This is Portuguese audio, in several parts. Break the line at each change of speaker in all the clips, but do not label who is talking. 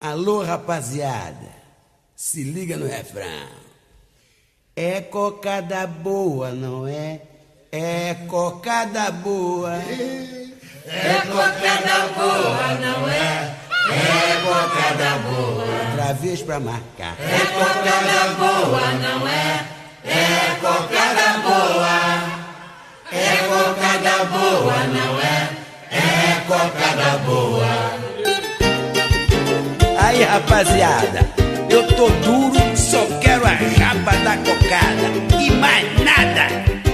Alô, rapaziada, se liga no refrão. É cocada boa, não é? É cocada boa.
É cocada boa, não é? É cocada boa.
Outra vez pra marcar.
É cocada boa, não é? É cocada boa. É cocada boa, não é? É cocada boa.
Aí, rapaziada, eu tô duro, só quero a rapa da cocada e mais nada.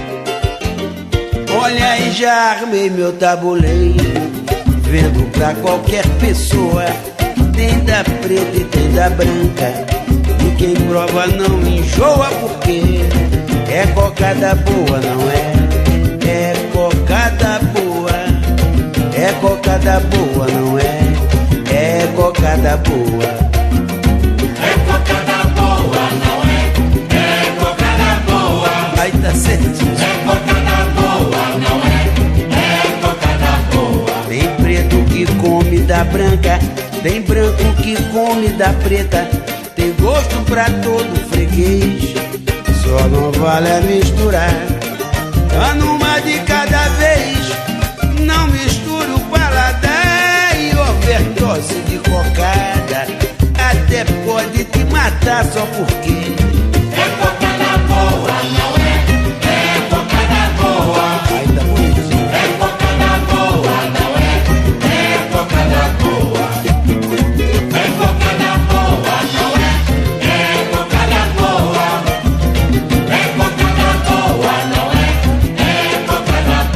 Olha aí, já armei meu tabuleiro, vendo pra qualquer pessoa. Tem da preta e tem da branca, e quem prova não enjoa, porque é cocada boa, não é? É cocada boa. É cocada boa, não é? É cocada boa.
É cocada boa, não é? É cocada boa.
Aí tá certinho.
É cocada boa, não é? É cocada boa.
Tem preto que come da branca, tem branco que come da preta. Tem gosto pra todo freguês, só não vale a misturar. Tá numa de cada vez, não misture o paladar. E overdose de cocada até pode te matar só porque
É cocada boa, não é? É cocada boa.
aí tá bonitinho.
É cocada boa, não é? É cocada boa. É cocada boa, não é? É cocada boa. É cocada boa, não é? É cocada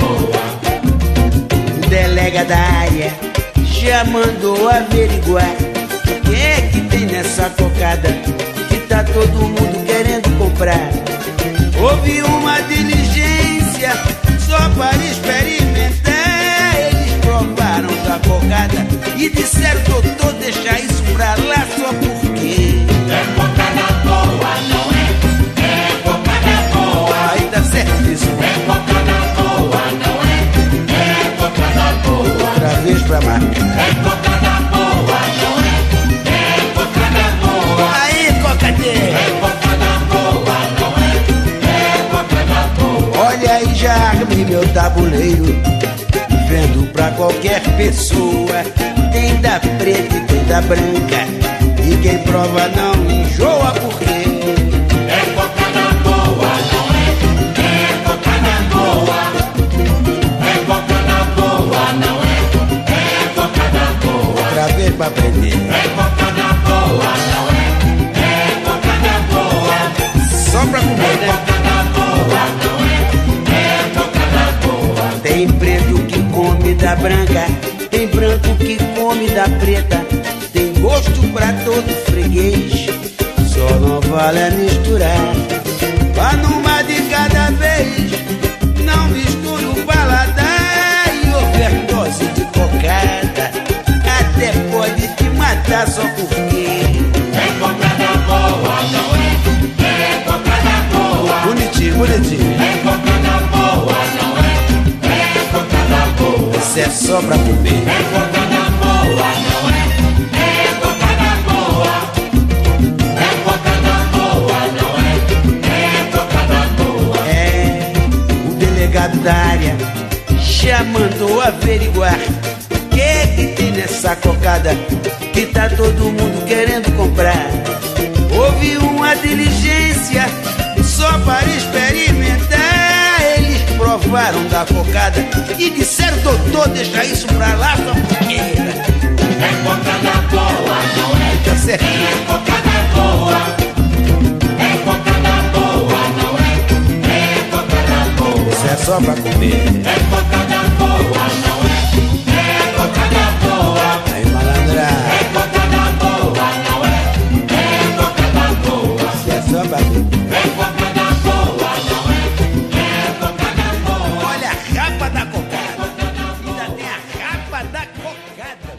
boa.
O delega da área já mandou averiguar o que é que tem nessa cocada que tá todo mundo querendo comprar. Houve uma diligência só para experimentar. Eles provaram da cocada e disseram: doutor, deixa isso pra lá só porque
É cocada boa, não é? É cocada boa.
aí tá certíssimo.
É cocada boa, não é? É cocada boa.
Outra vez pra marcar.
É cocada boa, não é? É cocada boa.
Aí, cocadeira,
É cocada boa, não é? É cocada boa.
olha aí, já armei meu tabuleiro, vendo pra qualquer pessoa. Tem da preta e tem da branca, e quem prova não enjoa, porque
É cocada boa, não é? É cocada boa. É cocada boa, não é? É cocada boa.
outra vez pra aprender.
É cocada boa, não é? É cocada boa.
Só pra comer, né?
Cocada boa, não é? É cocada boa.
Tem preto que come da branca, tem branco que come da preta. Tem gosto pra todo freguês, só não vale a misturar. Vá numa de cada vez, não misture o paladar. E overdose de cocada até pode te matar só porque
É cocada boa, não é? É cocada boa.
bonitinho, bonitinho.
É cocada boa, não é? É cocada boa.
Isso é só pra comer.
É cocada boa, não é? É cocada boa. É cocada boa, não é? É cocada boa.
É, o delegado da área já mandou averiguar o que tem nessa cocada que tá todo mundo querendo comprar. Houve uma diligência só para experimentar. Eles provaram da cocada e disseram: doutor, deixa isso pra lá só porque
É cocada boa, não é?
tá certo.
É cocada boa. É cocada boa, não é? É cocada boa.
Isso é só pra comer.
É cocada boa, não é? É cocada boa.
Aí, malandra,
É cocada boa, não é? É cocada boa.
isso é só pra comer.
É cocada boa, não é? É cocada boa.
Olha a rapa da cocada. Ainda tem a rapa da cocada.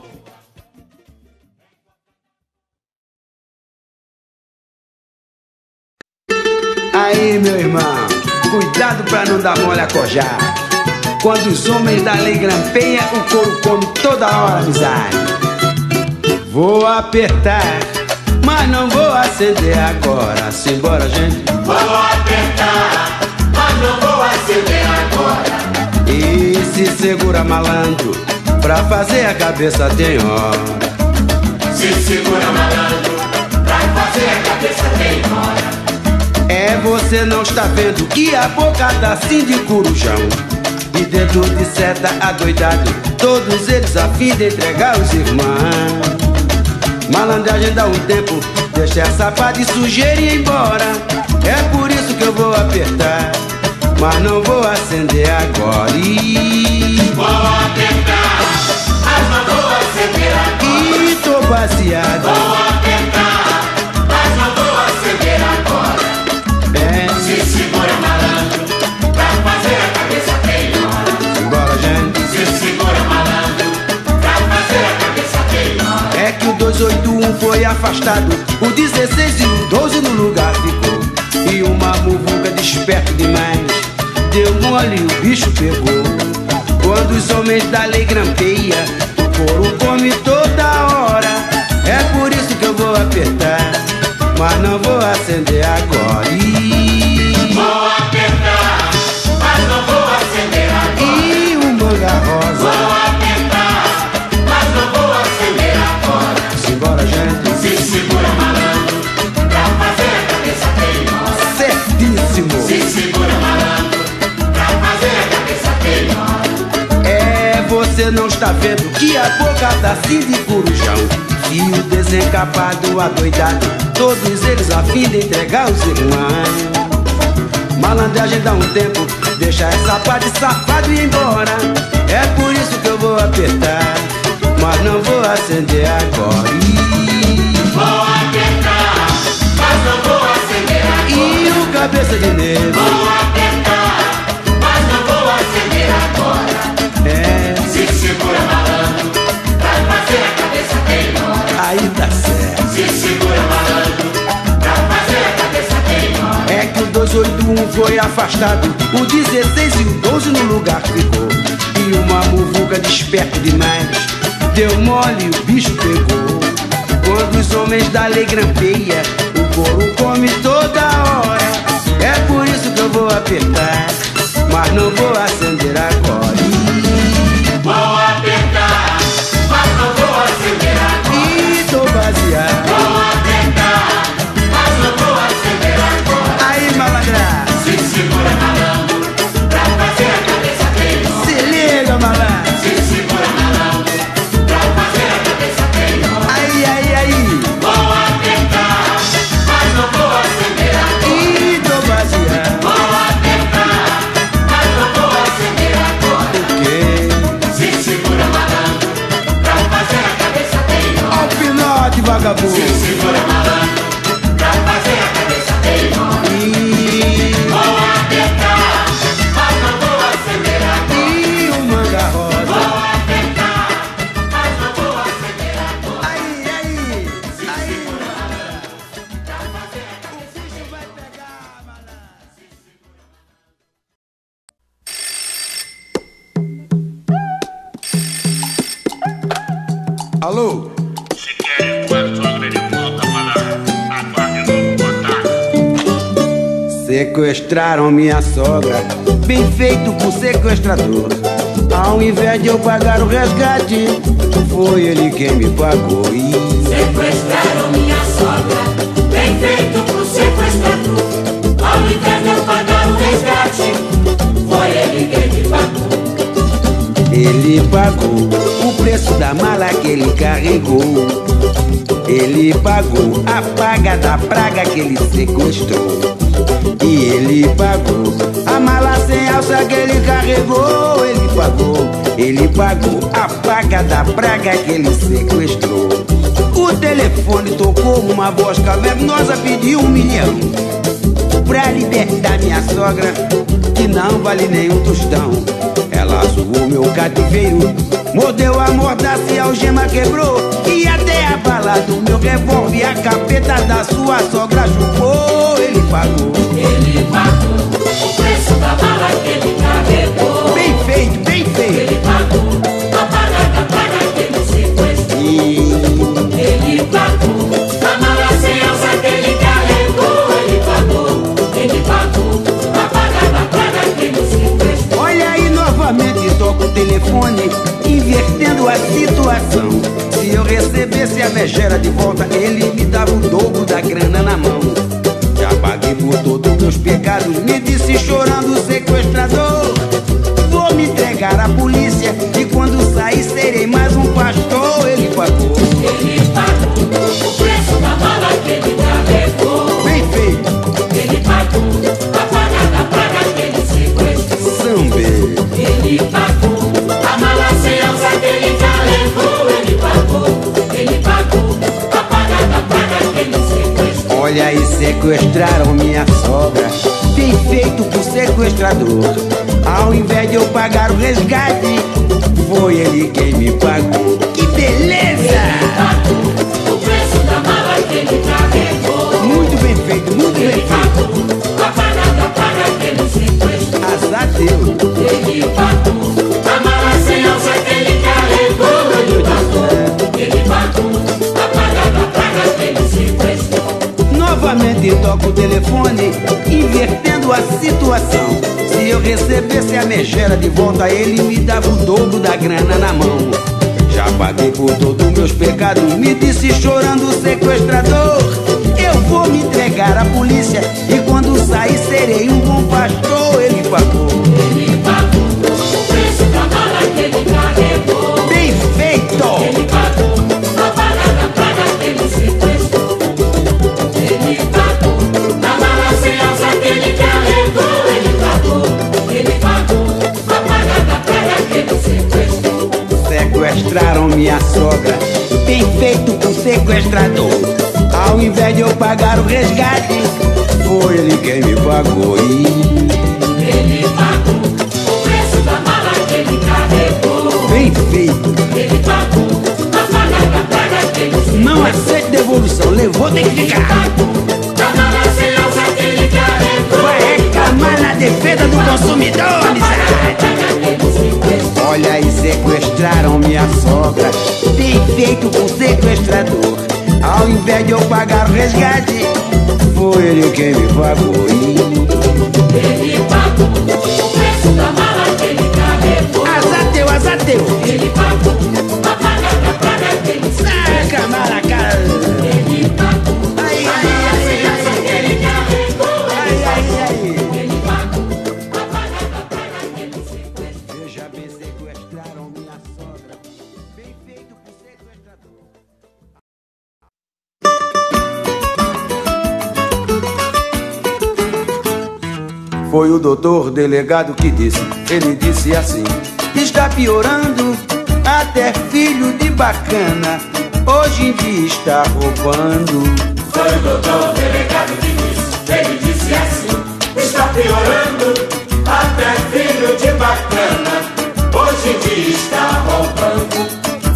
Aí, meu irmão, cuidado pra não dar mole a cojar. Quando os homens da lei grampeiam, o couro come toda hora, amizade. Vou apertar, mas não vou acender agora. Simbora, gente.
Vou apertar, mas não vou acender agora.
E se segura, malandro, pra fazer a cabeça tem hora.
Se segura, malandro, pra fazer a cabeça tem hora.
É, você não está vendo que a boca tá assim de corujão, e dentro de seta adoidado, todos eles a fim de entregar os irmãos. Malandragem dá um tempo, deixa essa pá de sujeira e ir embora. É por isso que eu vou apertar, mas não vou acender agora.
Vou apertar, mas não vou acender agora.
E tô baseado.
Vou apertar, mas não vou acender agora.
É,
Se segura, malandro, pra fazer a cabeça tem hora.
simbora, gente.
Se segura, malandro, pra fazer a cabeça tem hora.
É que o 281 foi afastado, o 16 e o 12 no lugar ficou. E uma muvuca desperto demais deu mole e o bicho pegou. Quando os homens da lei grampeia, o couro come toda hora. É por isso que eu vou apertar, mas não vou acender agora.
Vou apertar, mas não vou acender agora.
E o manga rosa.
Vou apertar, mas não vou acender agora.
Simbora, gente.
Se segura, malandro, pra fazer a cabeça tem hora.
Certíssimo.
Se segura, malandro, pra fazer a cabeça tem hora.
É, você não está vendo que a boca tá assim de corujão, e o desencapado adoidado, todos eles a fim de entregar os irmãos. Malandragem dá um tempo, deixa essa pá de safado ir embora. É por isso que eu vou apertar, mas não vou acender agora.
Vou apertar, mas não vou acender agora.
E o cabeça de negro.
Vou apertar, mas não vou acender agora.
É,
Se segura, malandro, pra fazer a cabeça tem hora.
aí tá certo.
Se segura, malandro, pra fazer a cabeça tem hora.
É que o 281 foi afastado, o 16 e o 12 no lugar ficou. E uma muvuca desperto demais deu mole e o bicho pegou. Quando os homens da lei grampeia, o couro come toda hora. É por isso que eu vou apertar, mas não vou acender agora.
Vou apertar, mas não vou acender agora.
E tô baseado.
Vou apertar, mas não vou acender agora.
Aí, malandra,
Se segura, malandro, pra fazer a cabeça tem hora.
se liga, malandro.
Se segura, malandro, pra fazer a cabeça tem hora.
Aí.
Vou apertar, mas não vou acender agora.
E tô baseado.
Vou apertar, mas não vou acender agora.
O quê?
Se segura, malandro, pra fazer a cabeça tem hora.
Ó o pinote, vagabundo.
Se segura, malandro, pra fazer a cabeça tem hora. Vou apertar, mas não vou acender agora.
E o manga rosa.
Vou apertar, mas não vou acender agora.
Aí.
Pra fazer a
O bicho vai pegar, malandro. Alô?
Se querem tua sogra de volta, malandro, aguarde novo contato.
Sequestraram minha sogra, bem feito por sequestrador. Ao invés de eu pagar o resgate, foi ele quem me pagou. E
Sequestraram minha sogra, bem feito pro sequestrador. Ao invés de eu pagar o resgate, foi ele quem me pagou.
ele pagou o preço da mala que ele carregou. Ele pagou a paga da praga que ele sequestrou. E ele pagou a mala sem alça que ele carregou. Ele pagou a paga da praga que ele sequestrou. O telefone tocou, uma voz cavernosa pediu 1 milhão pra libertar minha sogra, que não vale nem um tostão. Ela zoou meu cativeiro, mordeu a mordaça e a algema quebrou. E até a bala do meu revólver, a capeta da sua sogra chupou. Ele pagou
o preço da bala que ele carregou.
bem feito, bem feito.
Ele pagou a paga da praga que ele sequestrou.
E recebesse a megera de volta, ele me dava o dobro da grana na mão. Já paguei por todos meus pecados, me disse chorando o sequestrador. Vou me entregar à polícia e quando sair serei mais um pastor. Ele pagou.
Ele pagou o preço da bala que ele carregou.
Bem feito.
Ele pagou a paga da praga que ele sequestrou.
Sambê.
Ele pagou a mala sem alça que ele carregou. Ele pagou a paga da praga que ele sequestrou.
Olha aí, sequestraram minha sogra. Bem feito pro sequestrador. Ao invés de eu pagar o resgate, foi ele quem me pagou. Que beleza!
Ele pagou o preço da mala que ele carregou.
Muito bem feito, muito bem
Ele
feito.
pagou a paga da praga que ele sequestrou.
Azar teu.
Ele pagou a mala sem alça que ele carregou. Ele pagou a paga da praga que ele sequestrou.
Novamente toco o telefone, invertendo a situação. Se eu recebesse a megera de volta, ele me dava o dobro da grana na mão. Já paguei por todos meus pecados, me disse chorando o sequestrador. Eu vou me entregar à polícia e quando sair serei um bom pastor. Ele pagou.
Ele pagou o preço da mala que ele carregou.
Bem feito!
Ele pagou a paga da praga que ele sequestrou. Ele pagou a mala sem alça que ele carregou. Ele pagou a paga da praga que ele sequestrou.
Sequestraram minha sogra, bem feito pro sequestrador. Ao invés de eu pagar o resgate, foi ele quem me pagou.
Ele pagou o preço da mala que ele carregou.
Bem feito.
Ele pagou a paga da praga que ele sequestrou.
Não aceito devolução, levou, tem que
Ele
ficar.
pagou a mala sem alça que ele carregou.
Vai reclamar na defesa do consumidor, amizade. Olha aí, sequestraram minha sogra, bem feito pro sequestrador. Ao invés de eu pagar o resgate, foi ele quem me pagou.
Ele pagou o preço da mala que ele carregou.
Azar teu.
Ele pagou a paga da praga que ele sequestrou.
Saca, maraca.
Ele pagou
Ai,
a
ai,
mala
ai,
sem alça que
ai,
ele carregou.
ai, ai.
Ele pagou a paga da praga que ele sequestrou.
Veja bem, sequestraram minha sogra, bem feito pro sequestrador. Foi o doutor delegado que disse, ele disse assim: está piorando, até filho de bacana, hoje em dia está roubando.
Foi o doutor delegado que disse, ele disse assim: está piorando, até filho de bacana, hoje em dia está roubando.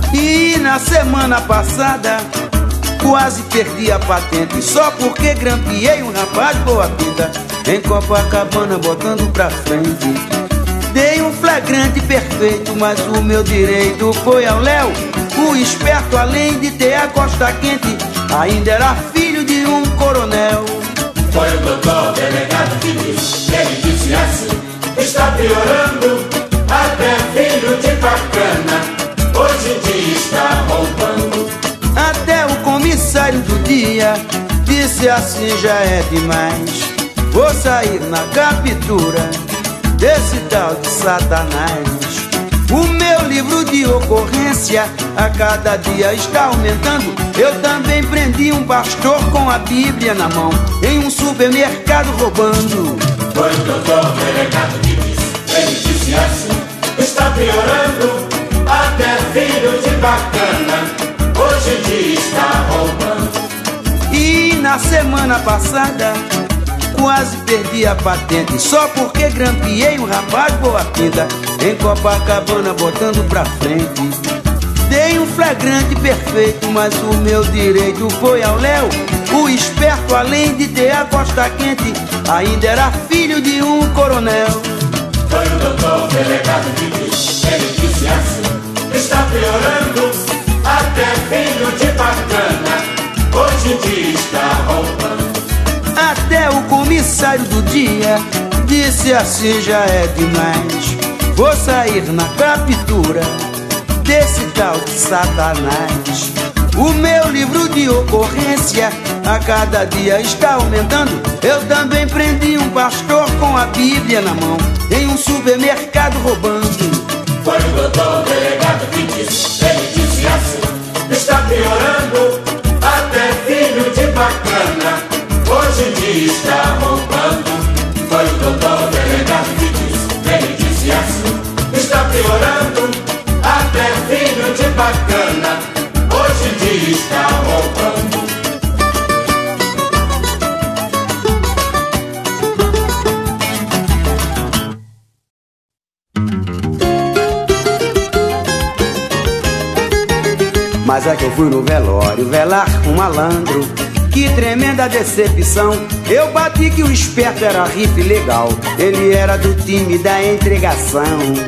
E na semana passada quase perdi a patente, só porque grampeei um rapaz boa vida em Copacabana botando pra frente. Dei um flagrante perfeito, mas o meu direito foi ao léu. O esperto, além de ter a costa quente, ainda era filho de um coronel.
Foi o doutor delegado que disse, ele disse assim: está piorando, até filho de bacana, hoje em dia está roubando.
Até o comissário do dia disse assim: já é demais, vou sair na captura desse tal de Satanás. O meu livro de ocorrência a cada dia está aumentando. Eu também prendi um pastor com a Bíblia na mão em um supermercado roubando.
Foi o doutor delegado que disse, ele disse assim: está piorando, até filho de bacana, hoje em dia está roubando.
E na semana passada quase perdi a patente, só porque grampeei um rapaz boa pinta em Copacabana botando pra frente. Dei um flagrante perfeito, mas o meu direito foi ao léu. O esperto, além de ter a costa quente, ainda era filho de um coronel.
Foi o doutor delegado que disse, ele disse assim: está piorando, até filho de bacana, hoje em dia está roubando.
Até o comissário do dia disse assim: já é demais, vou sair na captura desse tal de Satanás. O livro de ocorrência a cada dia está aumentando. Eu também prendi um pastor com a Bíblia na mão em um supermercado roubando.
Foi o doutor delegado que disse, ele disse assim: está piorando, até filho de bacana hoje em dia está roubando. Foi o doutor delegado que disse, ele disse assim: está piorando, até filho de bacana hoje em dia está roubando.
Mas é que eu fui no velório velar um malandro. Que tremenda decepção. Eu bati que o esperto era rife legal. Ele era do time da entregação.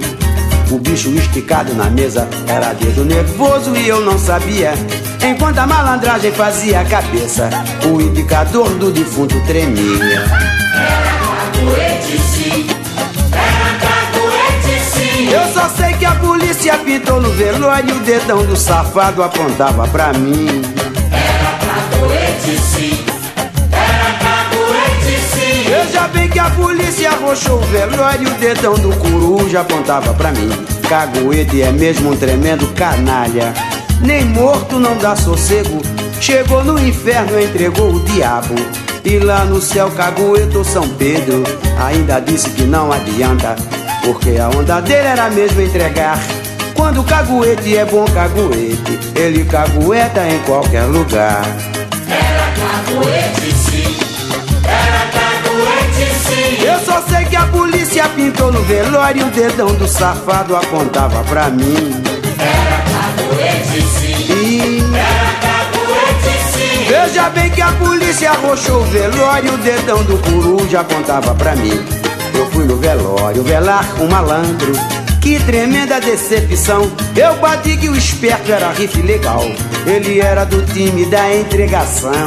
O bicho esticado na mesa era dedo nervoso e eu não sabia. Enquanto a malandragem fazia a cabeça, o indicador do defunto tremia.
Era caguete sim, era caguete sim.
Eu só sei que a polícia pintou no velório e o dedão do safado apontava pra mim.
Era caguete sim, era caguete sim.
Veja bem que a polícia arrochou o velório e o dedão do coruja apontava pra mim. Caguete é mesmo um tremendo canalha. Nem morto não dá sossego. Chegou no inferno, entregou o diabo. E lá no céu caguetou São Pedro. Ainda disse que não adianta, porque a onda dele era mesmo entregar. Quando o caguete é bom caguete, ele cagueta em qualquer lugar.
Era caguete sim, era caguete sim.
Eu só sei que a polícia pintou no velório e o dedão do safado apontava pra mim.
Era caguete sim, era caguete sim.
Veja bem que a polícia arrochou o velório e o dedão do coruja apontava pra mim. Eu fui no velório velar um malandro. Que tremenda decepção. Eu bati que o esperto era rife legal. Ele era do time da entregação.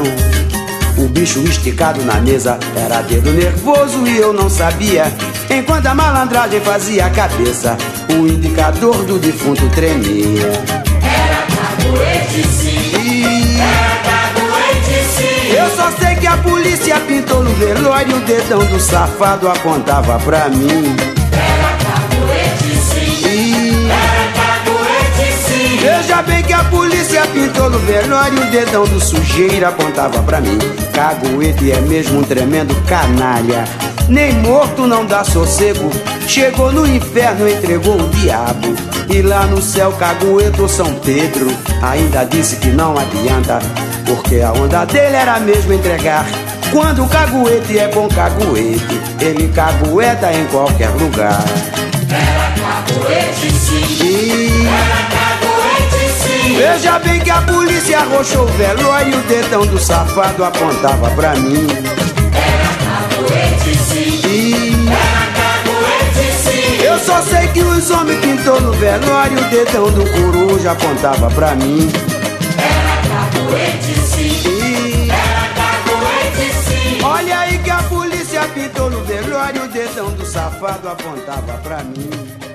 O bicho esticado na mesa era dedo nervoso e eu não sabia. Enquanto a malandragem fazia a cabeça, o indicador do defunto tremia.
Era caguete sim, era caguete sim.
Eu só sei que a polícia pintou no velório e o dedão do safado apontava pra mim.
Era caguete sim, era caguete sim.
Veja bem que a polícia pintou no velório e o dedão do sujeiro apontava pra mim. Caguete é mesmo um tremendo canalha. Nem morto não dá sossego. Chegou no inferno, entregou o diabo. E lá no céu caguetou São Pedro. Ainda disse que não adianta, porque a onda dele era mesmo entregar. Quando o caguete é bom caguete, ele cagueta em qualquer lugar.
Era caguete sim, era caguete sim.
Veja bem que a polícia arrochou o velório e o dedão do safado apontava pra mim.
Era caguete sim, era caguete sim.
Eu só sei que os homens pintou no velório e o dedão do coruja apontava pra mim.
Era caguete sim, era caguete sim.
Olha aí que a polícia pintou no velório e o dedão do safado apontava pra mim.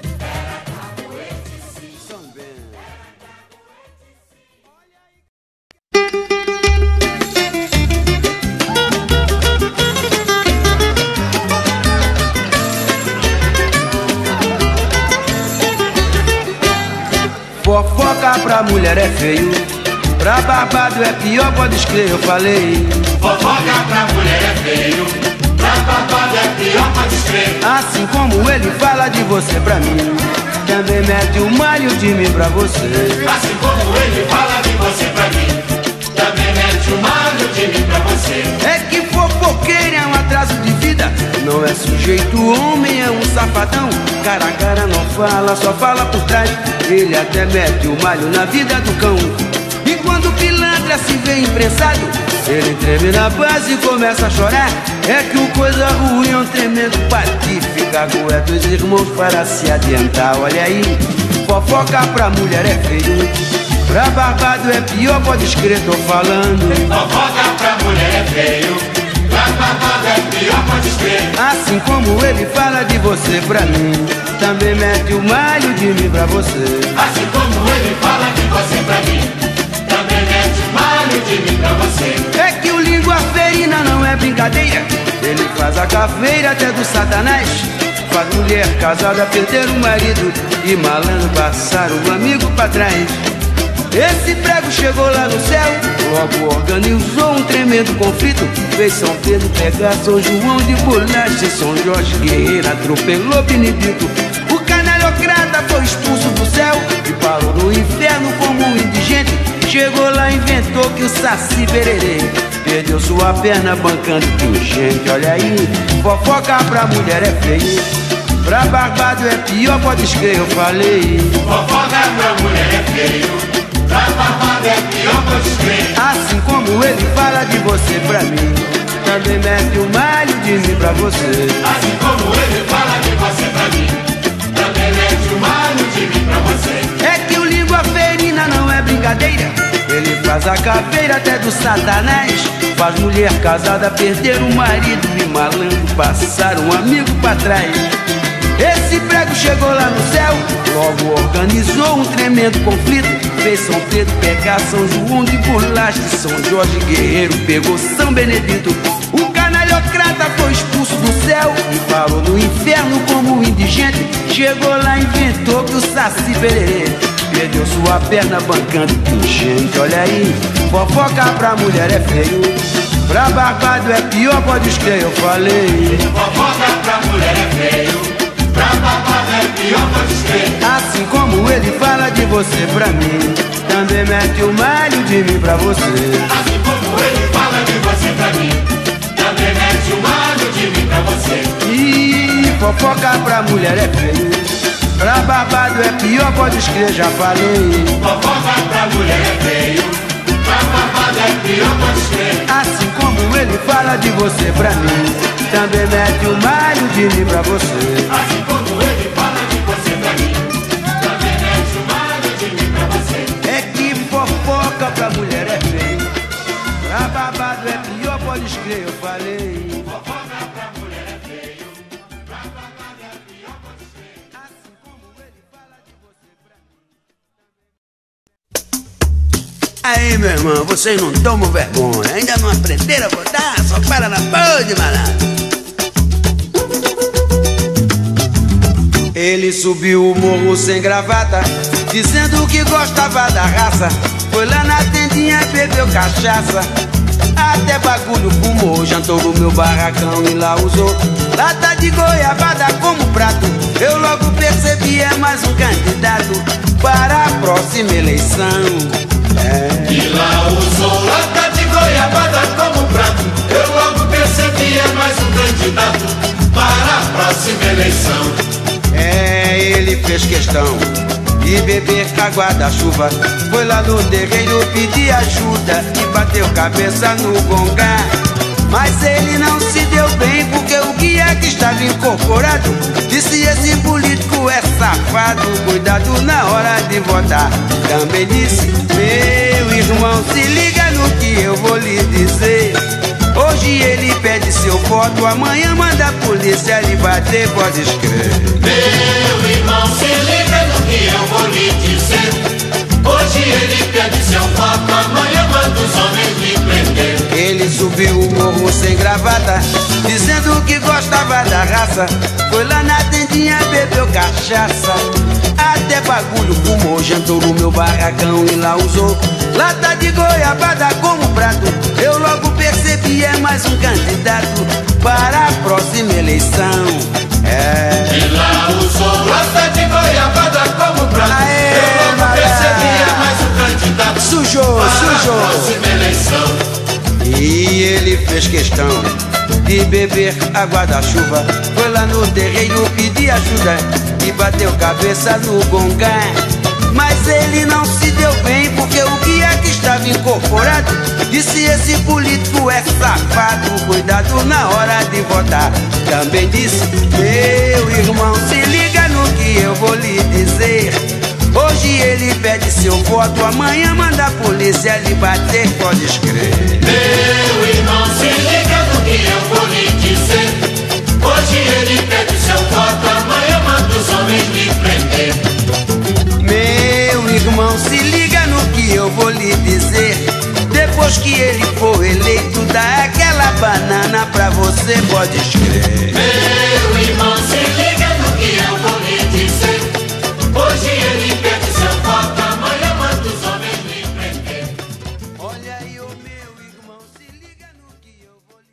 Fofoca pra mulher é feio, pra babado é pior, pode escrever, eu falei.
Fofoca pra mulher é feio, pra babado é pior, pode escrever.
Assim como ele fala de você pra mim, também mete o malho de mim pra você.
Assim como ele fala de você pra mim, também mete o malho de mim pra você.
É que fofoqueiro é um atraso de vida, não é sujeito homem, é um safadão. Cara a cara não fala, só fala por trás. Ele até mete o malho na vida do cão. E quando o pilantra se vê imprensado, ele treme na base e começa a chorar. É que o coisa ruim é um tremendo patife, cagueta os irmãos para se adiantar. Olha aí, fofoca pra mulher é feio, pra barbado é pior, pode escrever, tô falando.
Fofoca pra mulher é feio, pra barbado é pior, pode escrever.
Assim como ele fala de você pra mim, também mete o malho de mim pra você.
Assim como ele fala de você pra mim, também mete o malho
brincadeira. Ele faz a caveira até do Satanás. Faz mulher casada perder o marido e malandro passar o amigo pra trás. Esse prego chegou lá no céu, logo organizou um tremendo conflito. Fez São Pedro pegar São João de bolacha e São Jorge Guerreiro atropelou Benedito. O canalhocrata foi expulso do céu e parou no inferno como um indigente. Chegou lá e inventou que o Saci Pererê perdeu sua perna bancando pingente. Olha aí, fofoca pra mulher é feio, pra barbado é pior, pode escrever, eu falei.
Fofoca pra mulher é feio, pra barbado é pior, pode escrever.
Assim como ele fala de você pra mim, também mete o malho de mim pra você.
Assim como ele fala de você pra mim, também mete o malho de mim pra você.
É que o língua ferina não é brincadeira. Ele faz a caveira até do Satanás. Faz mulher casada perder o marido e malandro passar um amigo pra trás. Esse prego chegou lá no céu, logo organizou um tremendo conflito. Fez São Pedro pegar São João de bolacha e São Jorge Guerreiro pegou São Benedito. O canalhocrata foi expulso do céu e parou no inferno como um indigente. Chegou lá e inventou que o Saci Pererê perdeu sua perna bancando pingente. Olha aí, fofoca pra mulher é feio, pra barbado é pior, pode escrever, eu falei.
Fofoca pra mulher é feio, pra barbado é pior, pode escrever.
Assim como ele fala de você pra mim, também mete o malho de mim pra você.
Assim como ele fala de você pra mim, também mete o malho de mim pra você.
E fofoca pra mulher é feio, pra barbado é pior, pode escrever, já falei.
Fofoca pra mulher é feio, pra barbado é pior, pode escrever.
Assim como ele fala de você pra mim, também mete o malho de mim pra você.
Assim como ele fala de você pra mim, também mete o malho de mim pra você.
É que fofoca pra mulher é feio, pra barbado é pior, pode escrever, eu falei.
Fofoca pra mulher é feio, pra barbado é pior, pode escrever.
Assim como ele fala de você pra mim. Aí, meu irmão, vocês não tomam vergonha, ainda não aprenderam a votar, só para na pode, malandro. Ele subiu o morro sem gravata, dizendo que gostava da raça. Foi lá na tendinha, bebeu cachaça, até bagulho fumou. Jantou no meu barracão e lá usou lata de goiabada como prato. Eu logo percebi, é mais um candidato para a próxima eleição.
E lá usou lata de goiabada como prato. Eu logo percebi, é mais um candidato para a próxima eleição.
Ele fez questão de beber água da chuva. Foi lá no terreiro pedir ajuda e bateu cabeça no gongá. Mas ele não se deu bem porque o guia que estava incorporado disse: esse político é safado, cuidado na hora de votar. Também disse: meu irmão, se liga no que eu vou lhe dizer. Hoje ele pede seu voto, amanhã manda a polícia lhe bater, pode escrever.
Meu irmão, se liga no que eu vou lhe dizer. Hoje ele pede seu voto, amanhã manda os homens lhe prender.
Ele subiu o morro sem gravata, dizendo que gostava da raça. Foi lá na tendinha, bebeu cachaça, até bagulho fumou. Jantou no meu barracão e lá usou lata de goiabada como prato. Eu logo percebi, é mais um candidato para a próxima eleição.
E lá usou lata de goiabada como prato.
Aê,
eu logo percebi, é mais um candidato
Sujou,
para
sujou.
a próxima eleição.
E ele fez questão de beber água da chuva. Foi lá no terreiro pedir ajuda e bateu cabeça no gongá. Mas ele não se deu bem porque o guia que estava incorporado disse: esse político é safado, cuidado na hora de votar. Também disse: meu irmão, se liga no que eu vou lhe dizer. Hoje ele pede seu voto, amanhã manda a polícia lhe bater, pode escrever.
Meu irmão, se liga no que eu vou lhe dizer. Hoje ele pede seu voto, amanhã manda os homens lhe prender.
Meu irmão, se liga no que eu vou lhe dizer. Depois que ele for eleito, dá aquela bela banana pra você, pode escrever.
Meu irmão, se liga no que eu vou lhe dizer. Hoje ele perde seu voto, amanhã manda os homens lhe prender.
Olha aí, ô meu irmão, se liga no que eu vou lhe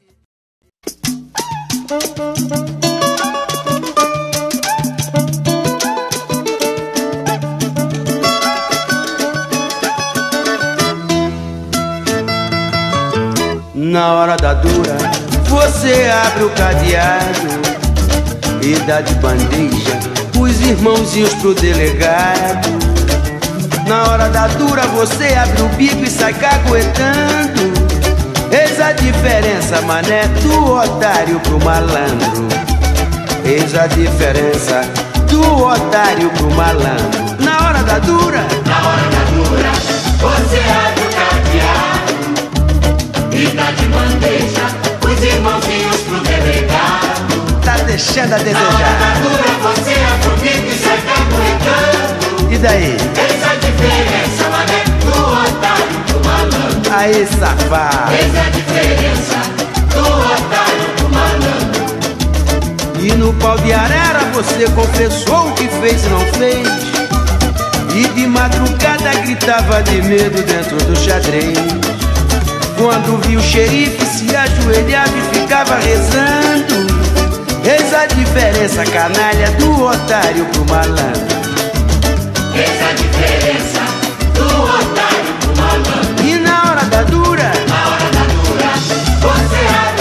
Na hora da dura, você abre o cadeado e dá de bandeja os irmãozinhos pro delegado. Na hora da dura, você abre o bico e sai caguetando. Eis a diferença, mané, do otário pro malandro. Eis a diferença do otário pro malandro. Na hora da dura,
Você abre o cadeado e dá de bandeja os irmãozinhos pro delegado.
tá deixando a
Na
desejar.
hora da dura, você abre o bico e sai caguetando.
E daí?
Eis a diferença, mané, do otário pro malandro.
Aí, safado.
Eis a diferença do otário pro malandro.
E no pau de arara você confessou o que fez e não fez. E de madrugada gritava de medo dentro do xadrez. Quando viu o xerife se ajoelhava e ficava rezando. Eis a diferença, canalha, do otário pro malandro.
Eis a diferença do otário pro malandro.
E na hora da dura,
Você abre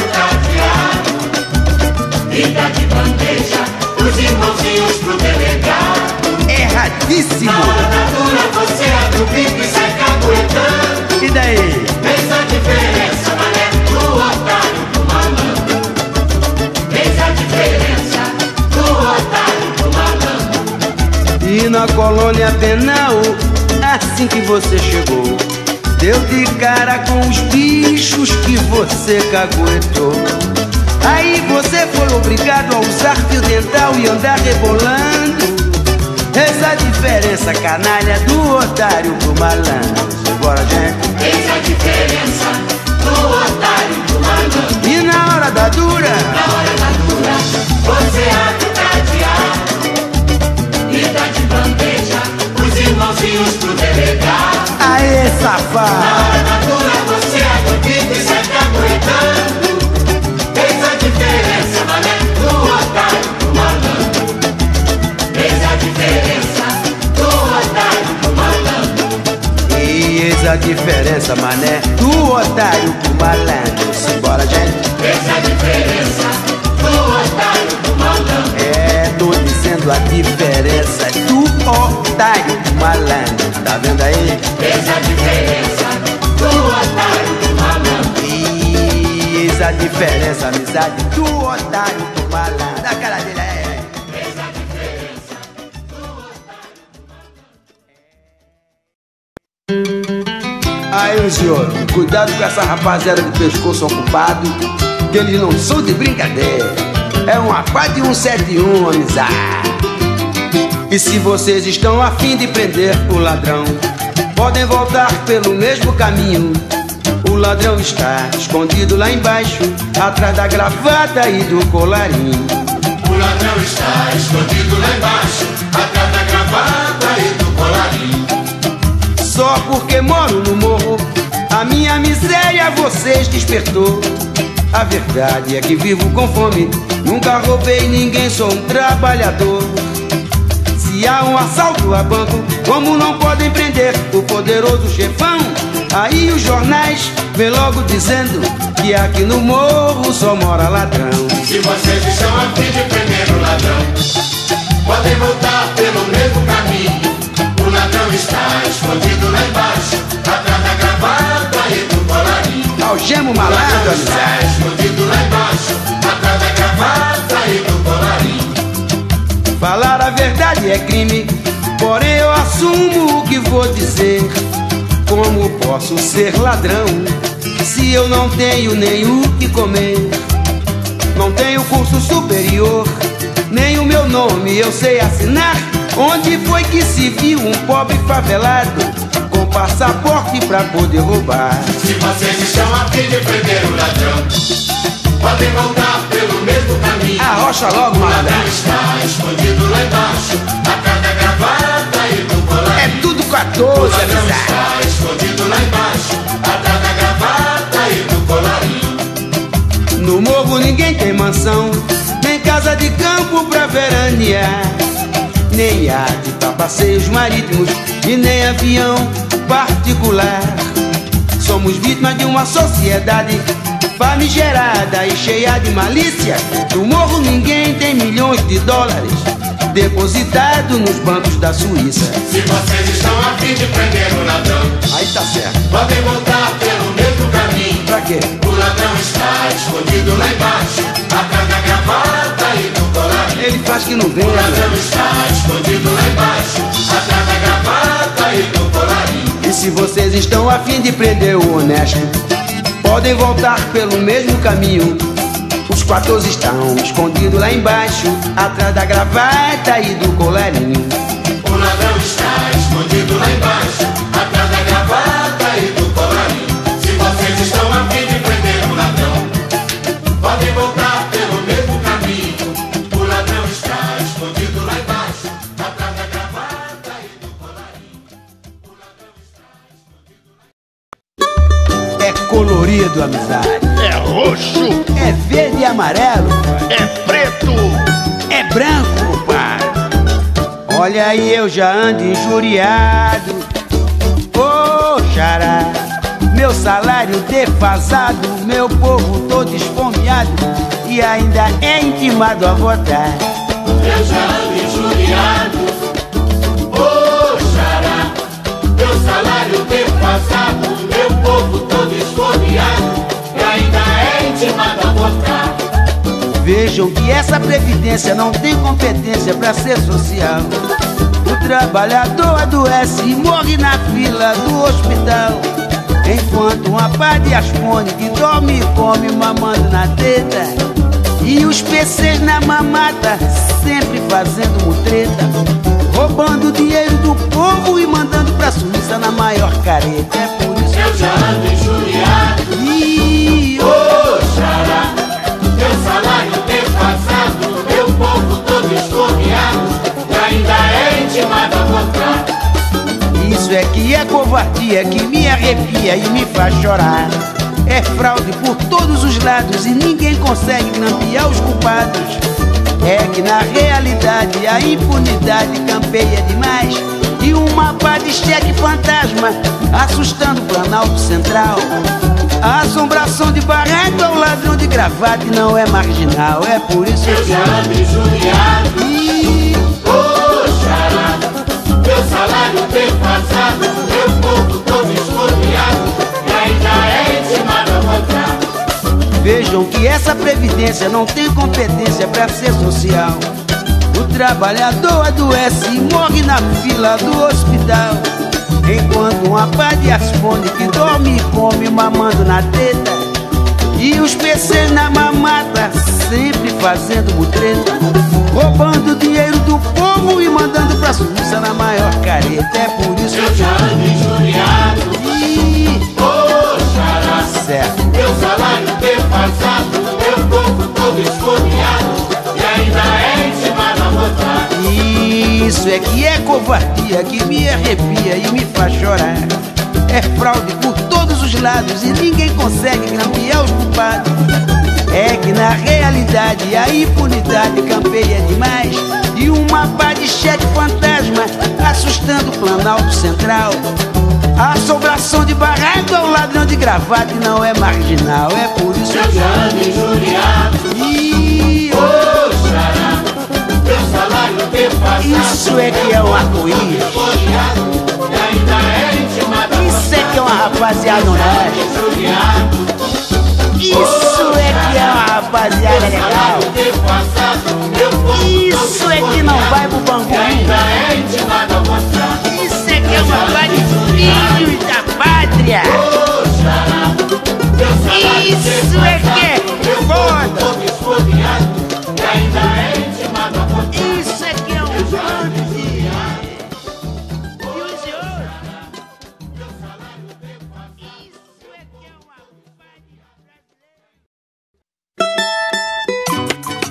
o cadeado e dá de bandeja os irmãozinhos pro delegado.
erradíssimo.
Na hora da dura, você abre o bico e sai caguetando.
E daí?
Eis a diferença, mané, do otário pro malandro. Eis a diferença do otário pro malandro.
E na colônia penal, assim que você chegou, deu de cara com os bichos que você caguetou. Aí você foi obrigado a usar fio dental e andar rebolando. Eis a diferença, canalha, do otário pro malandro. Bora, gente.
Eis a diferença do otário pro malandro.
E na hora da dura,
Você abre o cadeado e dá de bandeja os irmãozinhos pro delegado.
aê, safado.
Na dura, você abre o bico e sai caguetando. Eis a diferença, mané, do otário pro malandro. Eis a diferença do otário pro malandro.
E eis a diferença, mané, do otário pro malandro. Simbora, gente.
Eis a diferença do otário pro malandro.
É, tô dizendo a diferença do otário pro malandro. Tá vendo aí?
Eis a diferença do otário pro malandro.
E eis a diferença, amizade, do otário pro malandro. Da cara dele, é.
Eis a diferença do otário pro malandro.
Aí, senhor, cuidado com essa rapaziada de pescoço ocupado, que eles não são de brincadeira. É um AP de 171, amizade. E se vocês estão a fim de prender o ladrão, podem voltar pelo mesmo caminho. O ladrão está escondido lá embaixo, atrás da gravata e do colarinho.
O ladrão está escondido lá embaixo, atrás da gravata e do colarinho.
Só porque moro no morro, a minha miséria vocês despertou. A verdade é que vivo com fome, nunca roubei ninguém, sou um trabalhador. Se há um assalto a banco, como não podem prender o poderoso chefão? Aí os jornais vêm logo dizendo que aqui no morro só mora ladrão.
Se vocês estão a fim de prender o ladrão, podem voltar pelo mesmo caminho. O ladrão está escondido lá embaixo, atrás da gravata e do colarinho.
Algema o
O
malandro,
ladrão está
amizade.
escondido lá embaixo, atrás da gravata e do colarinho.
Falar a verdade é crime, porém eu assumo o que vou dizer. Como posso ser ladrão se eu não tenho nem o que comer? Não tenho curso superior, nem o meu nome eu sei assinar. Onde foi que se viu um pobre favelado com passaporte pra poder roubar.
Se vocês estão a fim de prender o ladrão, podem voltar pelo mesmo caminho.
Arrocha logo,
O
malandro.
ladrão está escondido lá embaixo, atrás da gravata e do colar.
É tudo
O
14,
ladrão
amizade.
está escondido lá embaixo, atrás da gravata e do colarinho.
No morro ninguém tem mansão, nem casa de campo pra veranear, nem iate pra passeios marítimos e nem avião particular. Somos vítimas de uma sociedade famigerada e cheia de malícia. No morro ninguém tem milhões de dólares depositados nos bancos da Suíça.
Se vocês estão a fim de prender o ladrão,
Aí tá certo.
podem voltar pelo mesmo caminho.
Pra quê?
O ladrão está escondido lá embaixo, atrás da gravata e do colarinho.
Ele faz que não vê,
O
né?
ladrão está escondido lá embaixo, atrás da gravata e do colarinho.
E se vocês estão a fim de prender o honesto, podem voltar pelo mesmo caminho. Os 14 estão escondidos lá embaixo, atrás da gravata e do colarinho.
O ladrão está escondido lá embaixo, atrás da gravata e do colarinho. Se vocês estão a fim de prender o ladrão, podem voltar pelo mesmo caminho. O ladrão está escondido lá embaixo, atrás da gravata e do colarinho. O ladrão está escondido lá
É colorido, amizade.
É roxo,
É verde e amarelo.
é preto.
É branco, pai. Olha aí, eu já ando injuriado. Ô, xará, meu salário defasado, meu povo todo esfomeado e ainda é intimado a votar.
Eu já ando injuriado, ô xará, meu salário defasado, meu povo todo esfomeado e ainda é intimado a votar.
Vejam que essa previdência não tem competência pra ser social. O trabalhador adoece e morre na fila do hospital, enquanto uma pá de aspone que dorme e come mamando na teta, e os PCs na mamata sempre fazendo mutreta, roubando o dinheiro do povo e mandando pra Suíça na maior careta. É por isso
Eu já ando injuriado,
que
ô xará, meu salário defasado, meu povo todo esfomeado e ainda é intimado a votar.
isso é que é covardia que me arrepia e me faz chorar. É fraude por todos os lados e ninguém consegue grampear os culpados. É que na realidade a impunidade campeia demais e uma pá de cheque fantasma assustando o Planalto Central. A assombração de barraco é o ladrão de gravata e não é marginal. É por isso
Eu
que
já ando injuriado, ô xará, meu salário defasado, meu povo todo esfomeado e ainda é intimado a votar.
vejam que essa previdência não tem competência pra ser social. O trabalhador adoece e morre na fila do hospital, enquanto uma pá de aspone que dorme e come mamando na teta, e os PCs na mamata sempre fazendo mutreta, roubando o dinheiro do povo e mandando pra Suíça na maior careta. É por isso
Eu já ando injuriado, ô xará,
certo.
meu salário defasado, meu povo todo esfomeado e ainda é intimado a votar.
Isso é que é covardia que me arrepia e me faz chorar. É fraude por todos os lados e ninguém consegue grampear os culpados. É que na realidade a impunidade campeia demais e uma pá de cheque fantasma assustando o Planalto Central. A assombração de barraco é o ladrão de gravata e não é marginal. É por isso
Eu
que
já ando injuriado, ô xará, meu salário defasado,
isso é que é um arco-íris.
esfomeado e ainda é intimado a
Isso é que é uma rapaziada honesta.
injuriado.
Isso é que é uma rapaziada legal. Isso é que não vai pro banco. Isso é que é uma pá de filhos da pátria. Isso é que é foda. Isso é que é um bando de... E os senhores?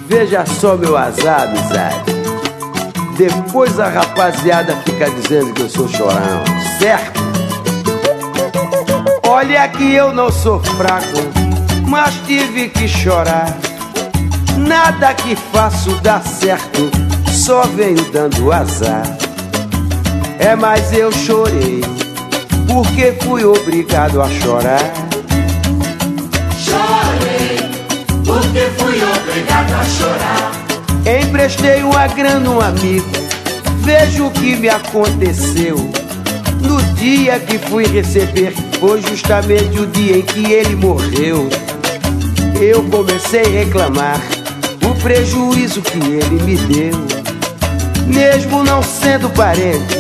Veja só meu azar, amizade. Depois a rapaziada fica dizendo que eu sou chorão, certo? Olha que eu não sou fraco, mas tive que chorar. Nada que faço dá certo, só venho dando azar. É, mas eu chorei, porque fui obrigado a chorar.
Chorei, porque fui obrigado a chorar.
Emprestei uma grana a um amigo, veja o que me aconteceu. No dia que fui receber, foi justamente o dia em que ele morreu. Eu comecei a reclamar o prejuízo que ele me deu. Mesmo não sendo parente,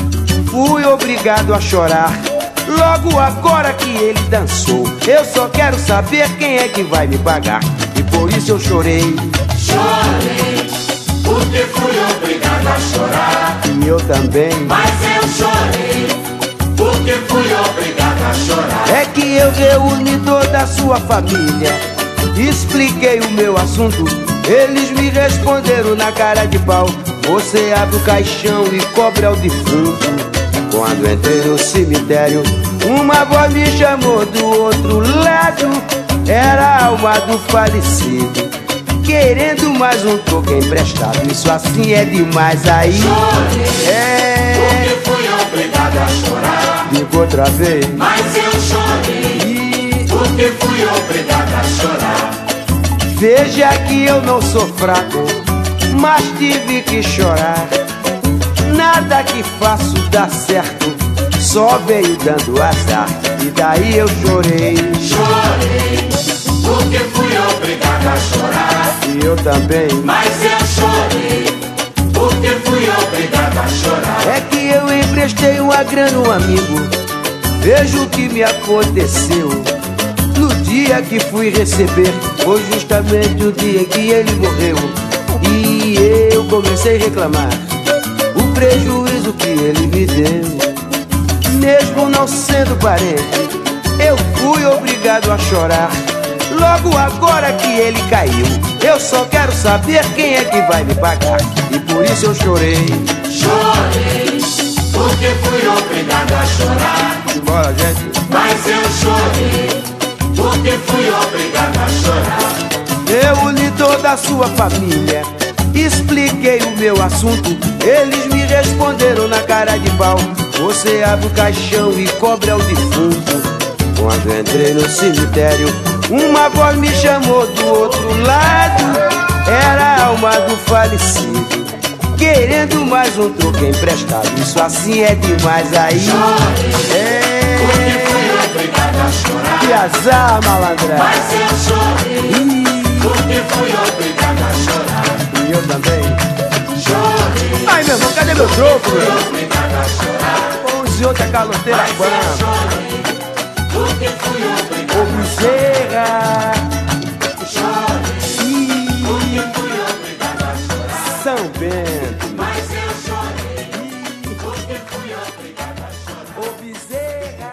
fui obrigado a chorar. Logo agora que ele dançou, eu só quero saber quem é que vai me pagar. E por isso eu chorei.
Chorei, porque fui obrigado a chorar.
E eu também.
Mas eu chorei, porque fui obrigado a chorar.
É que eu reuni toda a sua família, expliquei o meu assunto, eles me responderam na cara de pau: você abre o caixão e cobra o defunto. Quando entrei no cemitério, uma voz me chamou do outro lado. Era a alma do falecido, querendo mais um troco emprestado. Isso assim é demais aí.
Chorei, porque fui obrigado a chorar.
Digo outra vez.
Mas eu chorei, porque fui obrigado a chorar.
Veja que eu não sou fraco, mas tive que chorar. Nada que faço dá certo, só veio dando azar. E daí eu chorei.
Chorei, porque fui obrigado a chorar.
E eu também.
Mas eu chorei, porque fui obrigado a chorar.
É que eu emprestei uma grana a um amigo, veja o que me aconteceu. No dia que fui receber, foi justamente o dia em que ele morreu. E eu comecei a reclamar o prejuízo que ele me deu. Mesmo não sendo parente, eu fui obrigado a chorar. Logo agora que ele caiu, eu só quero saber quem é que vai me pagar. E por isso eu chorei.
Chorei, porque fui obrigado a chorar.
Bora, gente.
Mas eu chorei, porque fui obrigado a chorar.
Eu uni toda a sua família, expliquei o meu assunto, eles me responderam na cara de pau: você abre o caixão e cobra o defunto. Quando entrei no cemitério, uma voz me chamou do outro lado. Era a alma do falecido, querendo mais um troco emprestado. Isso assim é demais aí.
Chorei, porque fui obrigado a chorar.
Que azar, malandra.
Mas eu chorei, porque fui obrigado a chorar.
E eu também.
Chorei,
Ai, meu irmão, cadê meu troco,
fui
meu?
obrigado a chorar.
Onze outra caloteira
Mas eu
branca.
chorei, porque fui obrigado
Ô
a
bezerra,
chorar. Porque fui obrigado a chorar.
São Bento.
Mas eu chorei, porque fui obrigado a chorar.
Ô bezerra.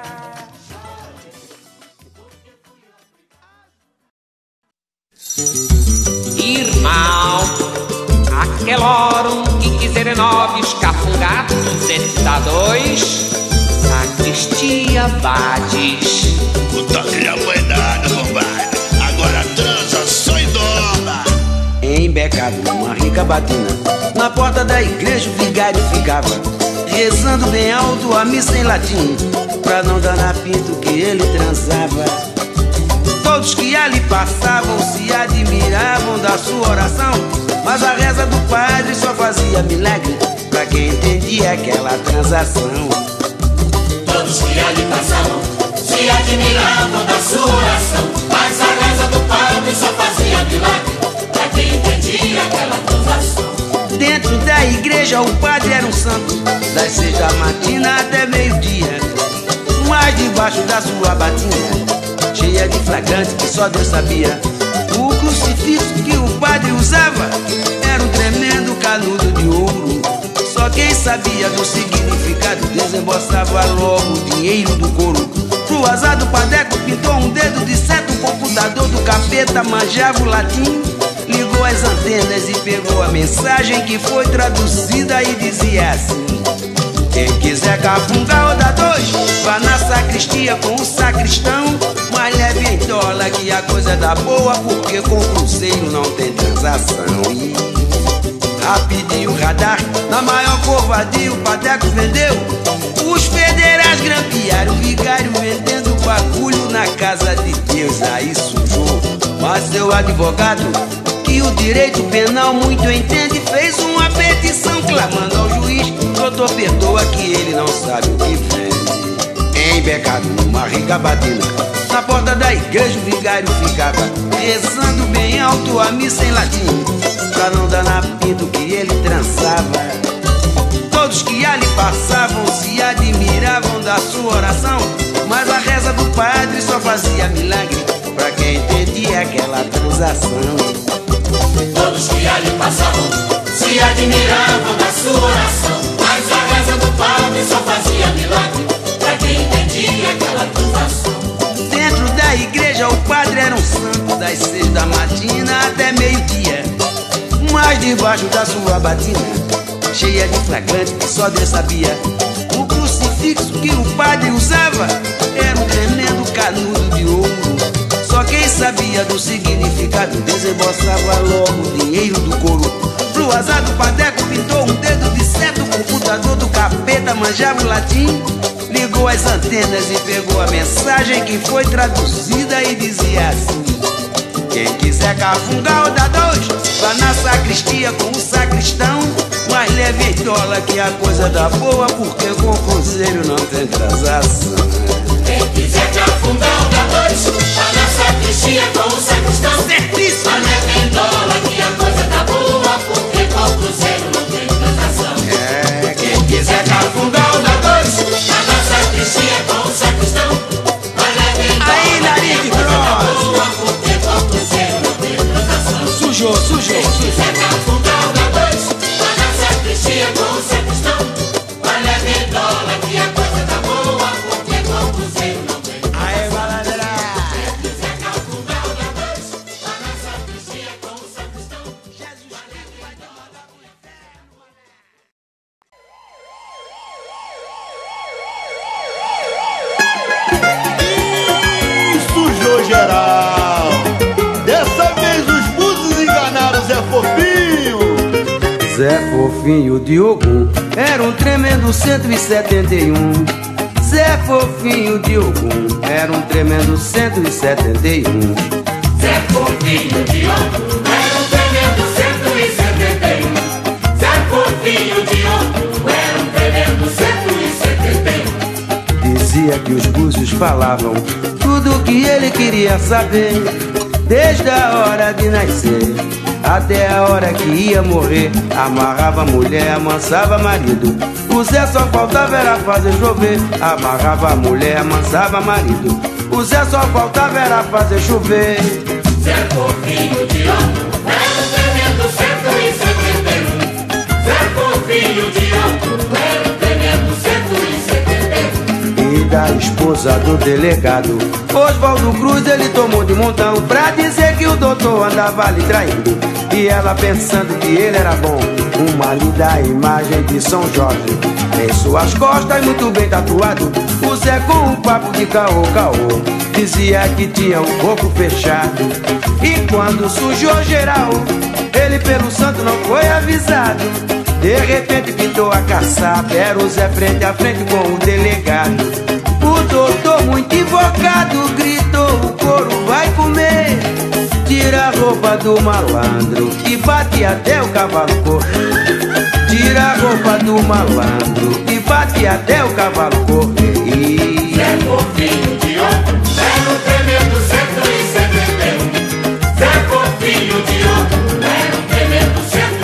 Irmão, aquela hora que quiser nove escafungados, 202, sacristia Bades.
Puta filha foi dada, compadre. Agora transa só em dólar.
Embecado numa rica batina, na porta da igreja o vigário ficava, rezando bem alto a missa em latim, pra não danar pinto que ele transava. Todos que ali passavam se admiravam da sua oração, mas a reza do padre só fazia milagre pra quem entendia aquela transação.
Todos que ali passavam se admiravam da sua oração, mas a reza do padre só fazia milagre pra quem entendia aquela transação.
Dentro da igreja o padre era um santo, das 6 da matina até meio-dia, mas debaixo da sua batina, cheia de flagrante que só Deus sabia, o crucifixo que o padre usava era um tremendo canudo de ouro. Só quem sabia do significado desembolsava logo o dinheiro do couro. Pro azar do padeco pintou um dedo de seta, o computador do capeta manjava o latim, ligou a as antenas e pegou a mensagem que foi traduzida e dizia assim: quem quiser capunga ou dá dois, vá na sacristia com o sacristão, mas leve em dólar que a coisa dá boa, porque com cruzeiro não tem transação. E rapidinho radar, na maior covardia o Padeco vendeu. Os federais grampearam o vigário vendendo bagulho na casa de Deus. Aí sujou, mas seu advogado, que o direito penal muito entende, fez uma petição clamando ao juiz: doutor, perdoa que ele não sabe o que fez. Embecado numa rica batina, na porta da igreja o vigário ficava rezando bem alto a missa em latim, pra não dar na pinta que ele transava. Todos que ali passavam se admiravam da sua oração, mas a reza do padre só fazia milagre pra quem entendia aquela transação.
Todos que ali passavam se admiravam da sua oração, mas a reza do padre só fazia milagre pra quem entendia aquela transação.
Dentro da igreja o padre era um santo, das 6 da matina até meio-dia, mas debaixo da sua batina, cheia de flagrante que só Deus sabia, o crucifixo que o padre usava era um tremendo canudo de ouro. Só quem sabia do significado desembolsava logo o dinheiro do couro. Pro azar do Padeco pintou um dedo de certo, o computador do capeta manjava o latim, ligou as antenas e pegou a mensagem que foi traduzida e dizia assim: quem quiser cafunga ou dá dois, vá na sacristia com o sacristão, mas leve em dólar que a coisa dá boa, porque com o cruzeiro não tem transação.
Quem quiser cafunga ou dá dois, vá na sacristia com o sacristão,
Certíssimo!
mas leve em dólar que a coisa tá boa, porque com o cruzeiro não tem transação.
Quem quiser cafunga ou dá dois,
Vá na sacristia com o sacristão, mas leve em dólar
aí, nariz de
que a coisa tá
bronze!
boa, porque com o cruzeiro não tem transação.
Sujou, sujou,
Quem
sujou!
quiser cafunga ou dá dois, vá na sacristia com o sacristão, mas leve em dólar que a coisa tá boa, porque com o cruzeiro não tem transação.
Aê, malandra!
Quem quiser cafunga ou dá dois, vá na sacristia com o sacristão,
Jesus
mas leve em dólar.
Sujou geral. Dessa vez os búzios enganaram Zé Fofinho.
Zé Fofinho de Ogum era um tremendo 171. Zé Fofinho de Ogum era um tremendo 171.
Zé Fofinho de Ogum era um tremendo 171. Zé Fofinho de Ogum era um tremendo 171.
Dizia que os búzios falavam tudo o que ele queria saber, desde a hora de nascer até a hora que ia morrer. Amarrava a mulher, amansava marido, o Zé só faltava era fazer chover. Amarrava a mulher, amansava marido, o Zé só faltava era fazer chover.
Zé Fofinho de Ogum era um tremendo 171. Zé Fofinho de Ogum era um tremendo 171.
E da esposa do delegado Oswaldo Cruz ele tomou de montão, pra dizer que o doutor andava lhe traindo, e ela pensando que ele era bom. Uma linda imagem de São Jorge em suas costas, muito bem tatuado. O Zé com um papo de caô, caô, dizia que tinha o corpo fechado. E quando sujou geral, ele pelo santo não foi avisado. De repente pintou a caçapa, era o Zé frente a frente com o delegado. O doutor muito invocado gritou: o couro vai comer. Tira a roupa do malandro e bate até o cavalo correr. Tira a roupa do malandro e bate até o cavalo correr.
Zé Fofinho de Ogum era um tremendo 171. Zé Fofinho de Ogum era um tremendo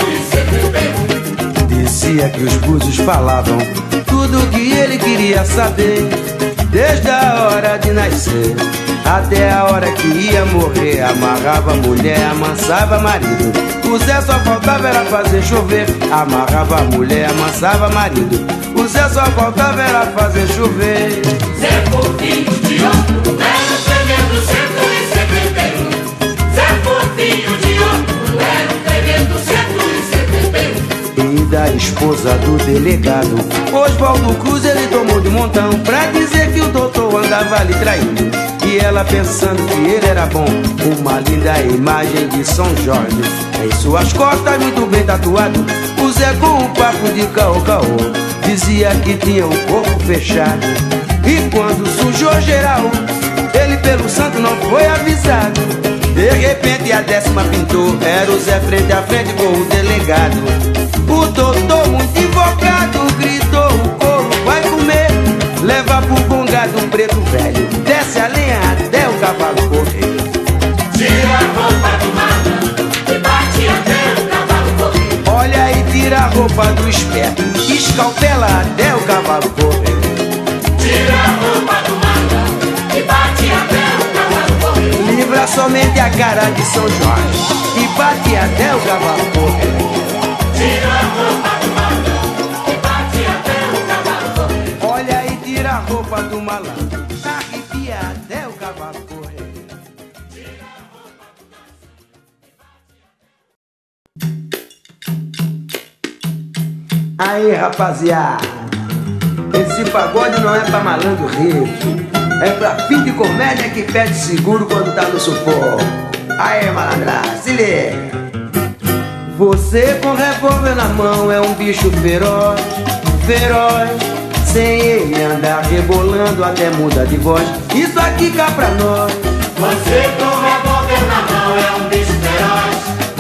171.
Dizia que os búzios falavam tudo o que ele queria saber, desde a hora de nascer até a hora que ia morrer. Amarrava a mulher, amansava marido, o Zé só faltava era fazer chover. Amarrava a mulher, amansava marido, o Zé só faltava era fazer chover.
Zé Fofinho de Ogum era um tremendo 171. Zé Fofinho de Ogum era um
esposa do delegado Oswaldo Cruz, ele tomou de montão pra dizer que o doutor andava lhe traindo. E ela pensando que ele era bom, uma linda imagem de São Jorge em suas costas, muito bem tatuado. O Zé com um papo de caô-caô dizia que tinha o corpo fechado. E quando sujou geral, ele pelo santo não foi avisado. De repente a 10ª pintou, era o Zé frente a frente com o delegado. O doutor muito invocado gritou: o couro vai comer, leva pro bongado um preto velho, desce a lenha até o cavalo correr.
Tira a roupa do mata e bate até o cavalo correr.
Olha aí, tira a roupa do esperto, escalpela até o cavalo correr.
Tira a roupa do mata e bate até o cavalo correr.
Livra somente a cara de São Jorge e bate até o cavalo correr.
Tira a roupa do mata e bate até o cavalo correr.
Olha aí, tira a roupa do malandro, arrepia até o cavalo correr. Aí, rapaziada, esse pagode não é pra malandro rico, é pra fim de comédia que pede seguro quando tá no sufoco. Aí, malandra, se liga. Você com revólver na mão é um bicho feroz, feroz. Sem ele andar rebolando até muda de voz. Isso aqui cá pra nós.
Você com revólver na mão é um bicho feroz,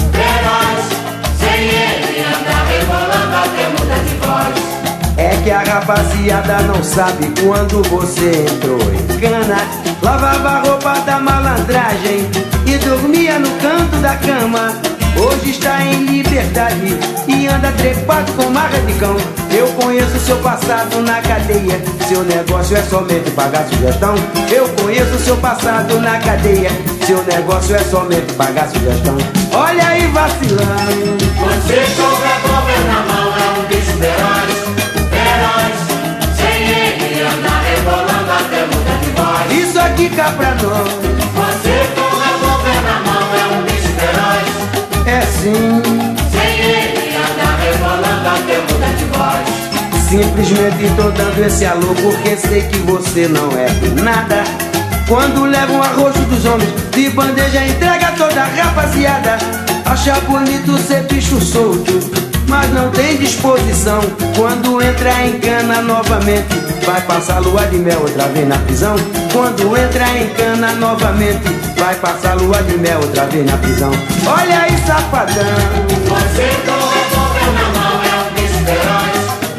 feroz. Sem ele andar rebolando até muda de voz.
É que a rapaziada não sabe quando você entrou em cana, lavava a roupa da malandragem e dormia no canto da cama. Hoje está em liberdade e anda trepado com marra de cão. Eu conheço seu passado na cadeia, seu negócio é somente pagar sugestão. Eu conheço seu passado na cadeia, seu negócio é somente pagar sugestão. Olha aí vacilando.
Você com revólver na mão é um bicho feroz, feroz. Sem ele andar rebolando até muda de voz.
Isso aqui cá pra nós.
Você com revólver na mão é um bicho feroz.
É sim,
Sem ele andar rebolando até muda de voz.
simplesmente tô dando esse alô porque sei que você não é nada. Quando leva um arroz dos homens de bandeja, entrega toda a rapaziada. Acha bonito ser bicho solto, mas não tem disposição. Quando entra em cana novamente, vai passar lua de mel outra vez na prisão. Quando entra em cana novamente, vai passar lua de mel outra vez na prisão. Olha aí, safadão.
Você com revólver na mão é um bicho feroz,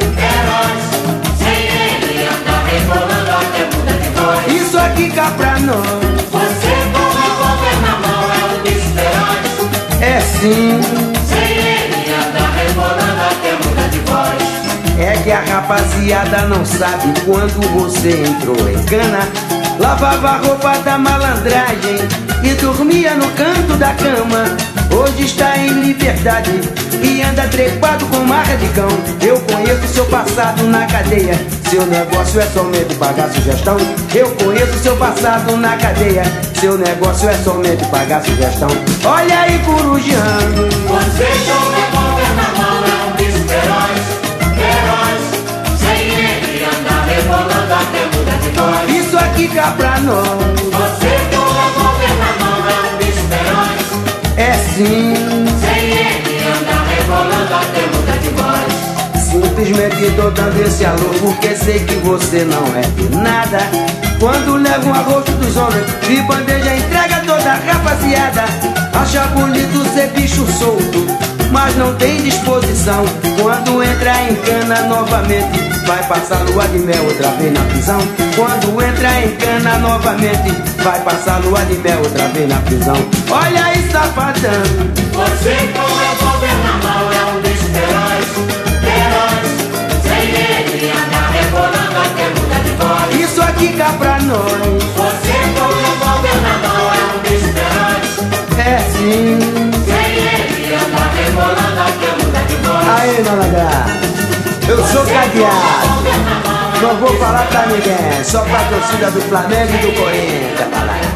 feroz. Sem ele andar rebolando até muda de voz.
Isso aqui cá pra nós.
Você com revólver na mão é um bicho feroz.
É sim,
Sem ele andar rebolando até muda de voz.
é que a rapaziada não sabe quando você entrou em cana, lavava a roupa da malandragem e dormia no canto da cama. Hoje está em liberdade e anda trepado com marra de cão. Eu conheço seu passado na cadeia, seu negócio é somente pagar sugestão. Eu conheço seu passado na cadeia, seu negócio é somente pagar sugestão. Olha aí, corujando.
Você com revólver na mão é um bicho feroz, feroz. Sem ele andar rebolando até muda de voz.
Isso aqui cá pra nós.
Você com revólver na mão é um bicho feroz.
É sim,
Sem ele andar rebolando até muda de voz.
simplesmente tô dando esse alô porque sei que você não é de nada. Quando leva um arroz dos homens de bandeja, entrega toda a rapaziada. Acha bonito ser bicho solto, mas não tem disposição. Quando entra em cana novamente, vai passar lua de mel outra vez na prisão. Quando entra em cana novamente, vai passar lua de mel outra vez na prisão. Olha aí, safadão.
Você com revólver na mão é um bicho feroz, feroz. Sem ele andar rebolando até muda de voz.
Isso aqui cá pra nós.
Você com revólver na mão é um bicho feroz.
É sim.
Sem ele andar rebolando até muda de voz.
Aí, malandra, eu sou cadeado, não vou falar pra ninguém, só pra torcida do Flamengo e do Corinthians, malandra.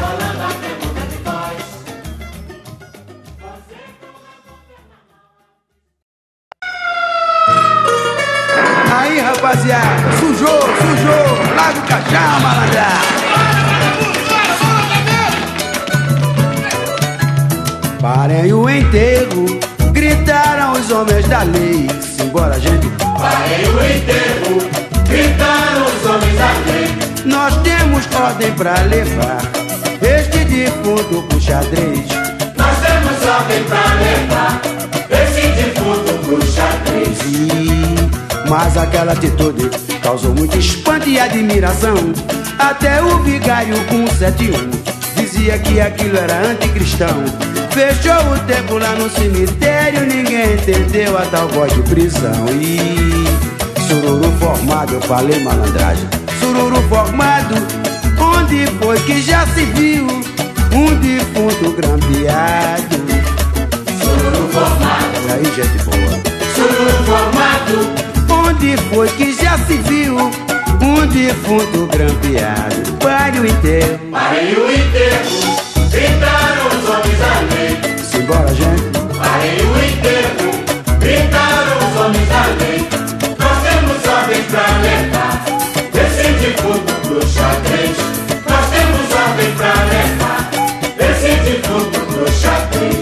Parem o enterro, gritaram os homens da lei. Simbora, gente.
Parem o enterro, gritaram os homens da lei.
Nós temos ordem pra levar este defunto pro xadrez.
Nós temos ordem pra levar esse defunto pro xadrez.
Mas aquela atitude causou muito espanto e admiração. Até o vigário 171 dizia que aquilo era anticristão. Fechou o tempo lá no cemitério, ninguém entendeu a tal voz de prisão. Sururu formado, eu falei malandragem. Sururu formado, onde foi que já se viu um defunto grampeado?
Sururu formado.
E aí, gente boa.
Sururu formado.
Onde foi que já se viu um defunto grampeado? Pare o enterro.
Parem o enterro, gritaram os homens da lei.
Simbora, gente.
Parem o enterro, gritaram os homens da lei. Nós temos ordem pra levar esse defunto pro xadrez. Nós temos ordem pra levar esse defunto pro xadrez.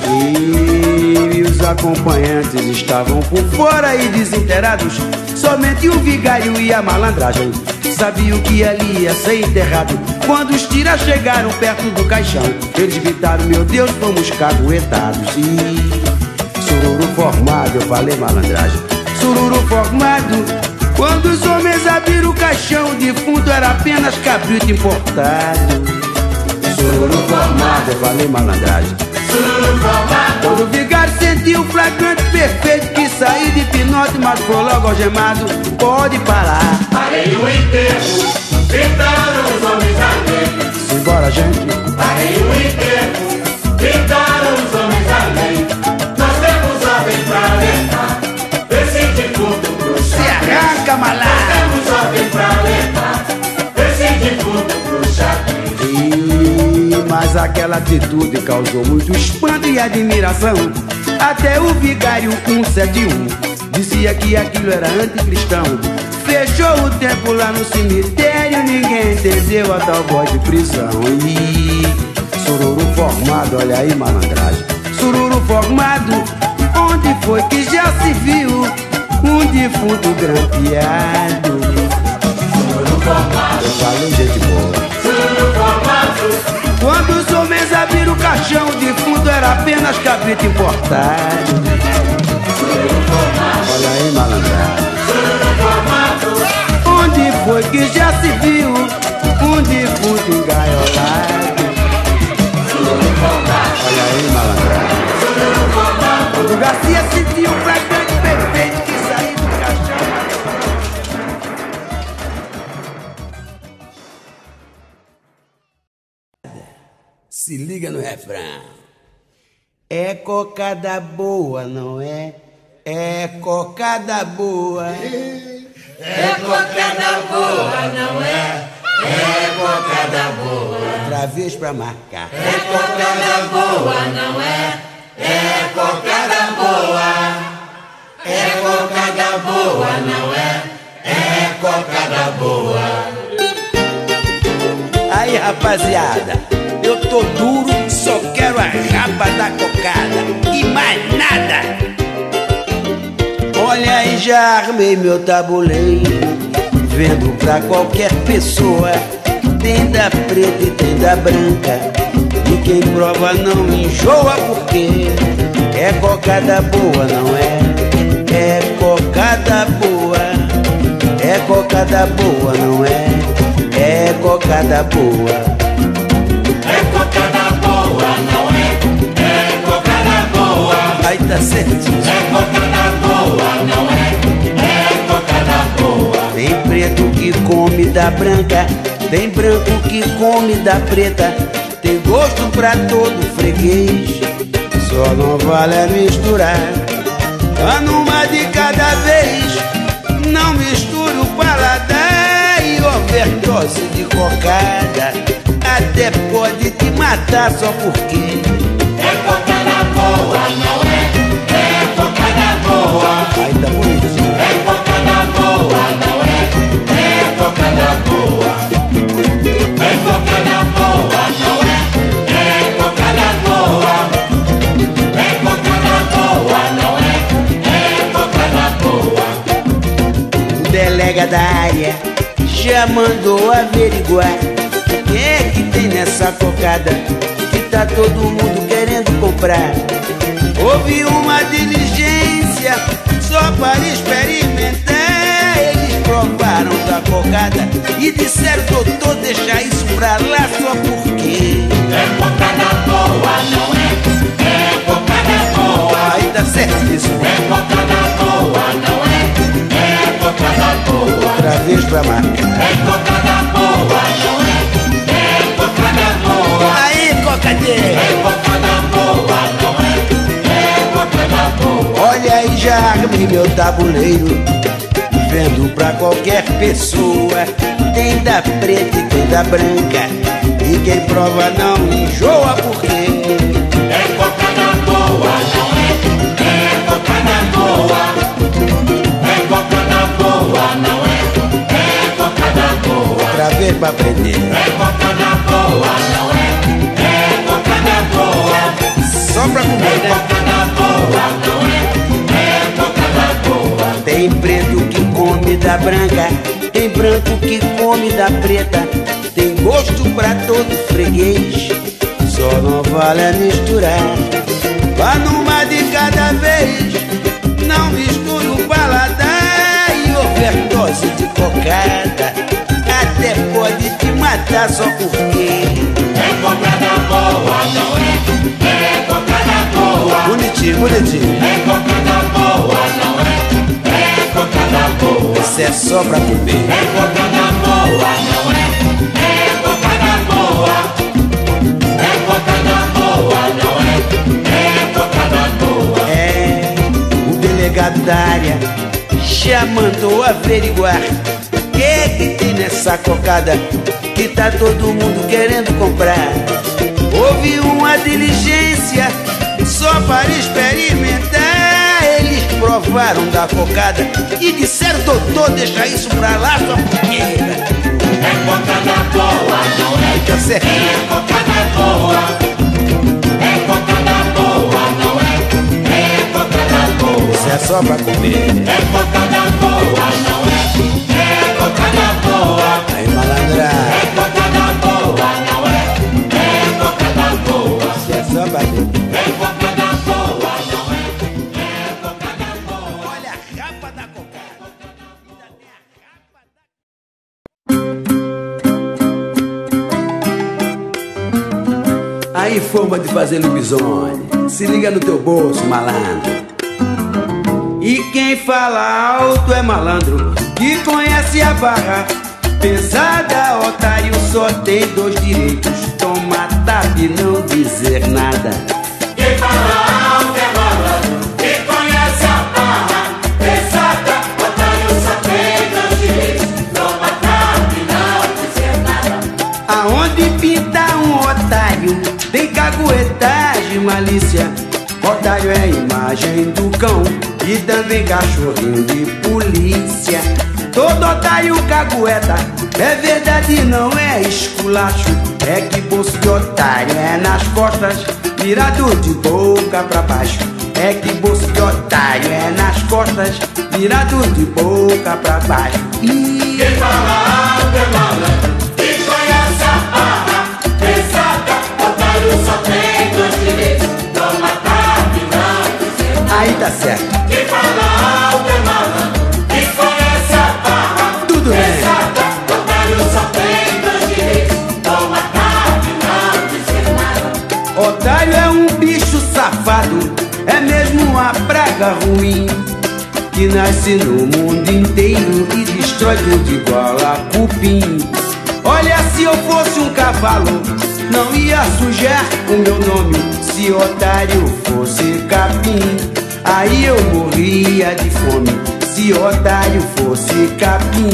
E os acompanhantes estavam por fora e desinteirados. Somente o vigário e a malandragem sabiam que ali ia ser enterrado. Quando os tiras chegaram perto do caixão, eles gritaram: meu Deus, fomos caguetados. Sururu formado, eu falei malandragem. Sururu formado, quando os homens abriram o caixão, o defunto era apenas cabrito importado. Sururu formado, eu falei malandragem.
Sururu formado.
Quando o vigário sentiu o flagrante perfeito, que saiu de pinote, mas foi logo algemado. Pode parar.
Parei o enterro, gritaram os homens da lei.
Simbora, gente.
Parei o enterro, gritaram os homens da lei. Nós temos ordem pra levar esse defunto pro
Se
xadrez.
arranca, malandro.
Temos ordem pra levar esse defunto pro xadrez.
Mas aquela atitude causou muito espanto e admiração. Até o vigário 171 dizia que aquilo era anticristão. Fechou o tempo lá no cemitério, ninguém entendeu a tal voz de prisão. Sururu formado, olha aí malandragem. Sururu formado, onde foi que já se viu um defunto grampeado?
Sururu formado.
Eu falei, gente boa.
Sururu formado.
Quando os homens abriram o caixão, o defunto era apenas cabrito importado. Olha aí, malandragem. Onde foi que já se viu um defunto engaiolado? Olha aí, malandragem. Quando o Garcia sentiu um flagrante perfeito que saiu do caixão. Se liga no refrão. É cocada boa, não é? É cocada boa.
É cocada boa, não é? É cocada boa.
Outra vez pra marcar.
É cocada boa, não é? É cocada boa. É cocada boa, não é? É cocada boa.
Aí, rapaziada, eu tô duro, só quero a rapa da cocada e mais nada. Olha aí, já armei meu tabuleiro, vendo pra qualquer pessoa. Tem da preta e tem da branca, e quem prova não enjoa, porque é cocada boa, não é? É cocada boa. É cocada boa, não é? É cocada boa.
É cocada boa, não é? É cocada boa.
Aí tá certinho.
É cocada boa, não é? É cocada boa.
Tem preto que come da branca, tem branco que come da preta. Tem gosto pra todo freguês, só não vale a misturar. Numa de cada vez, não misture o paladar. E overdose de cocada até pode te matar só porque
é cocada boa, não é? É cocada boa.
Aí tá bonitinho.
É cocada boa, não é? É cocada boa. É cocada boa, não é? É cocada boa.
já mandou averiguar o que é que tem nessa cocada que tá todo mundo querendo comprar. Houve uma diligência só para experimentar. Eles provaram da cocada e disseram: doutor, deixa isso pra lá só porque
é cocada boa, não é? É cocada boa.
Aí tá certíssimo.
É cocada boa, não é? É cocada boa.
Outra vez pra marca.
É cocada boa, não é? É cocada boa.
Aí, cocadeira.
É cocada boa, não é? É cocada boa.
Olha aí, já abri meu tabuleiro, vendo pra qualquer pessoa. Tem da preta e tem da branca, e quem prova não enjoa porque
é cocada boa, não é? É cocada boa. É cocada boa, não é? É cocada boa.
outra vez pra aprender.
É cocada boa, não é? É cocada boa.
Só pra comer,
É
né?
cocada boa, não é? É cocada boa.
Tem preto que come da branca, tem branco que come da preta. Tem gosto pra todo freguês, só não vale a misturar. Vá numa de cada vez, não mistura o paladar. E overdose de cocada até pode te matar só porque
É cocada boa, não é? É cocada boa.
bonitinho, bonitinho.
É cocada boa, não é? É cocada boa.
Isso é só pra comer.
É cocada boa, não é? É cocada boa. É cocada boa, não é? É cocada boa.
É, o delegado da área já mandou averiguar o que tem nessa cocada que tá todo mundo querendo comprar. Houve uma diligência só para experimentar. Eles provaram da cocada e disseram: doutor, deixa isso pra lá só porque
É cocada boa, não é?
tá certo.
É cocada boa. É cocada boa, não é? É cocada boa.
Isso é só pra comer.
É cocada boa, não é? É cocada boa.
Aí, malandra,
É cocada boa, não é? É cocada boa.
isso é só pra comer.
É cocada boa, não é? É cocada boa.
Olha a rapa da cocada. Aí, forma de fazer lobisomem. Se liga no teu bolso, malandro. E quem fala alto é malandro, que conhece a barra pesada. Otário só tem dois direitos: tomar tapa e não dizer nada.
Quem fala alto é malandro, quem conhece a barra pesada. Otário só tem dois direitos: toma tapa e não dizer nada.
Aonde pinta um otário, tem caguetagem, malícia. Otário é a imagem do cão e também cachorrinho de polícia. Todo otário cagueta, é verdade, não é esculacho. É que bolso de otário é nas costas, virado de boca pra baixo. É que bolso de otário é nas costas, virado de boca pra baixo. E
Quem fala alto é malandro, quem conhece a barra pesada. Otário só tem dois direitos: toma tapa e não dizer nada.
aí tá certo,
Quem fala alto é malandro, quem conhece a barra
tudo bem.
pesada. Otário só tem dois direitos: toma tapa e não dizer nada.
Otário é um bicho safado, é mesmo uma praga ruim, que nasce no mundo inteiro e destrói tudo igual a cupim. Olha, se eu fosse um cavalo, não ia sujar o meu nome. Se otário fosse capim, aí eu morria de fome. Se otário fosse capim,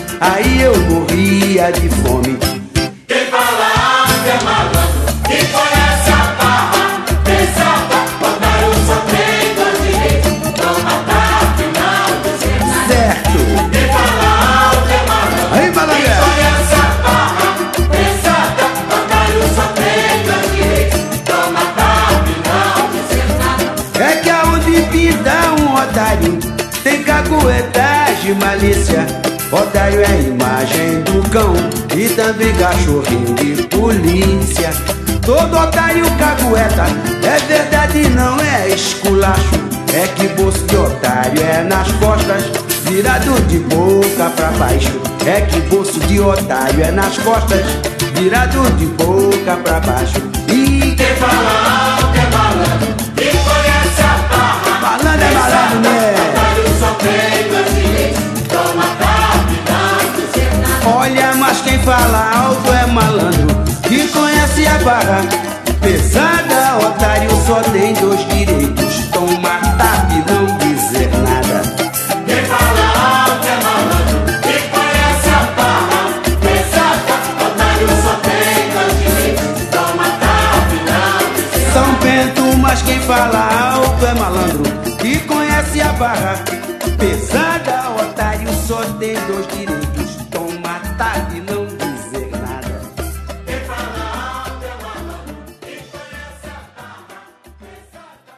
aí eu morria de fome.
Quem fala alto é malandro, quem conhece a barra pesada. Otário só tem dois direitos: toma tapa e não dizer nada.
Certo.
Quem fala alto é malandro,
Aí,
quem
malandra.
conhece a barra pesada. Otário só tem dois direitos: toma tapa e não dizer nada.
É que aonde pinta um otário, tem caguetagem, malícia. Otário é a imagem do cão e também cachorrinho de polícia. Todo otário cagueta, é verdade, não é esculacho. É que bolso de otário é nas costas, virado de boca pra baixo. É que bolso de otário é nas costas, virado de boca pra baixo. E
quem fala alto é malandro e conhece a barra.
Malandro é malandro, né?
Otário só tem dois direitos, toma tapa e não dizer nada.
Olha, mas quem fala alto é malandro que conhece a barra pesada. Otário só tem dois direitos, toma tapa e não dizer nada.
Quem fala alto é malandro e conhece a barra pesada. Otário só tem dois direitos, toma tapa e não dizer nada.
São Bento, mas quem fala alto é malandro que conhece a barra pesada. Otário só tem dois direitos, toma tapa e não dizer nada.
Quem fala alto é malandro e conhece a barra pesada.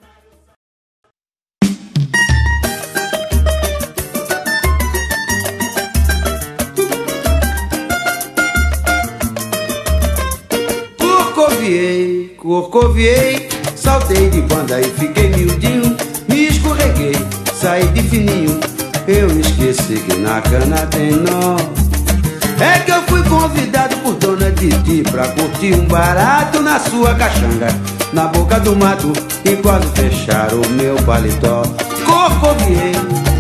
Corcoviei, saltei de banda e fiquei miudinho. Me escorreguei, saí de fininho. Eu esqueci que na cana tem nó. É que eu fui convidado por Dona Didi pra curtir um barato na sua caxanga, na boca do mato, e quase fecharam o meu paletó. Corcoviei,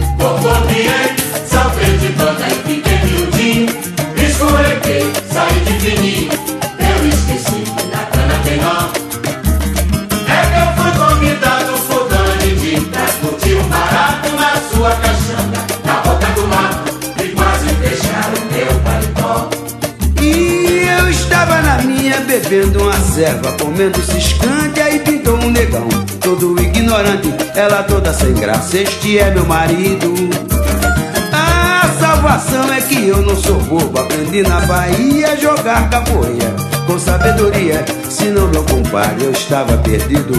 saltei de banda e fiquei miudinho. Escorreguei, saí de fininho. Eu esqueci que na cana tem nó. É que eu fui convidado por Dona Didi pra curtir um barato na sua caixanga, na boca do mato, e quase fecharam o meu paletó.
e eu estava na minha bebendo uma serva, comendo ciscante. Aí pintou um negão, todo ignorante, ela toda sem graça. Este é meu marido. A salvação é que eu não sou bobo. Aprendi na Bahia a jogar capoeira com sabedoria, senão meu compadre eu estava perdido.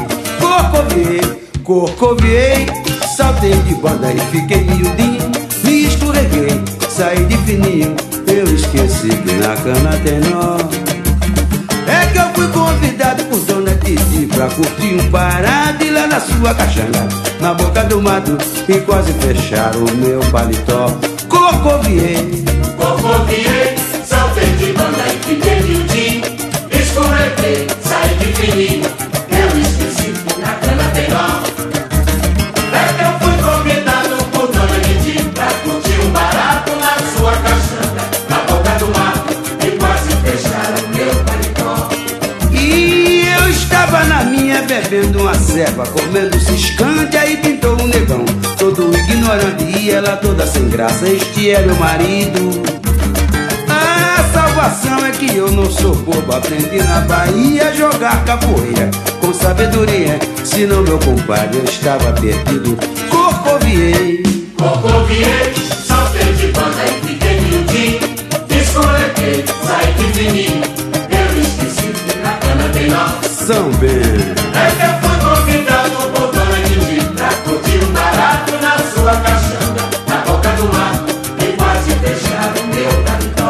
Corcoviei, saltei de banda e fiquei miudinho. Me escorreguei, saí de fininho. Eu esqueci que na cana tem nó. É que eu fui convidado por Dona Didi pra curtir um parado e lá na sua caxanga, na boca do mato, e quase fecharam o meu paletó. Corcoviei,
saltei de banda e fiquei miudinho. Escorreguei, saí de fininho. Eu esqueci que na cana tem nó. É que eu fui convidado por Dona Didi pra curtir um barato na sua caixanga, na boca do mato, e quase fecharam o meu paletó.
e eu estava na minha bebendo uma serva, comendo ciscante. Aí pintou um negão, todo ignorante, e ela toda sem graça. Este é meu marido. A salvação é que eu não sou bobo. Aprendi na Bahia a jogar capoeira com sabedoria, senão meu compadre eu estava perdido. Corcoviei,
saltei de banda e fiquei miudinho. Escorreguei, saí de fininho. Eu esqueci que na cana tem nó.
São Bento.
É que eu fui convidado por Dona Didi pra curtir um barato na sua caixanga, na boca do mato, e quase fecharam o meu paletó.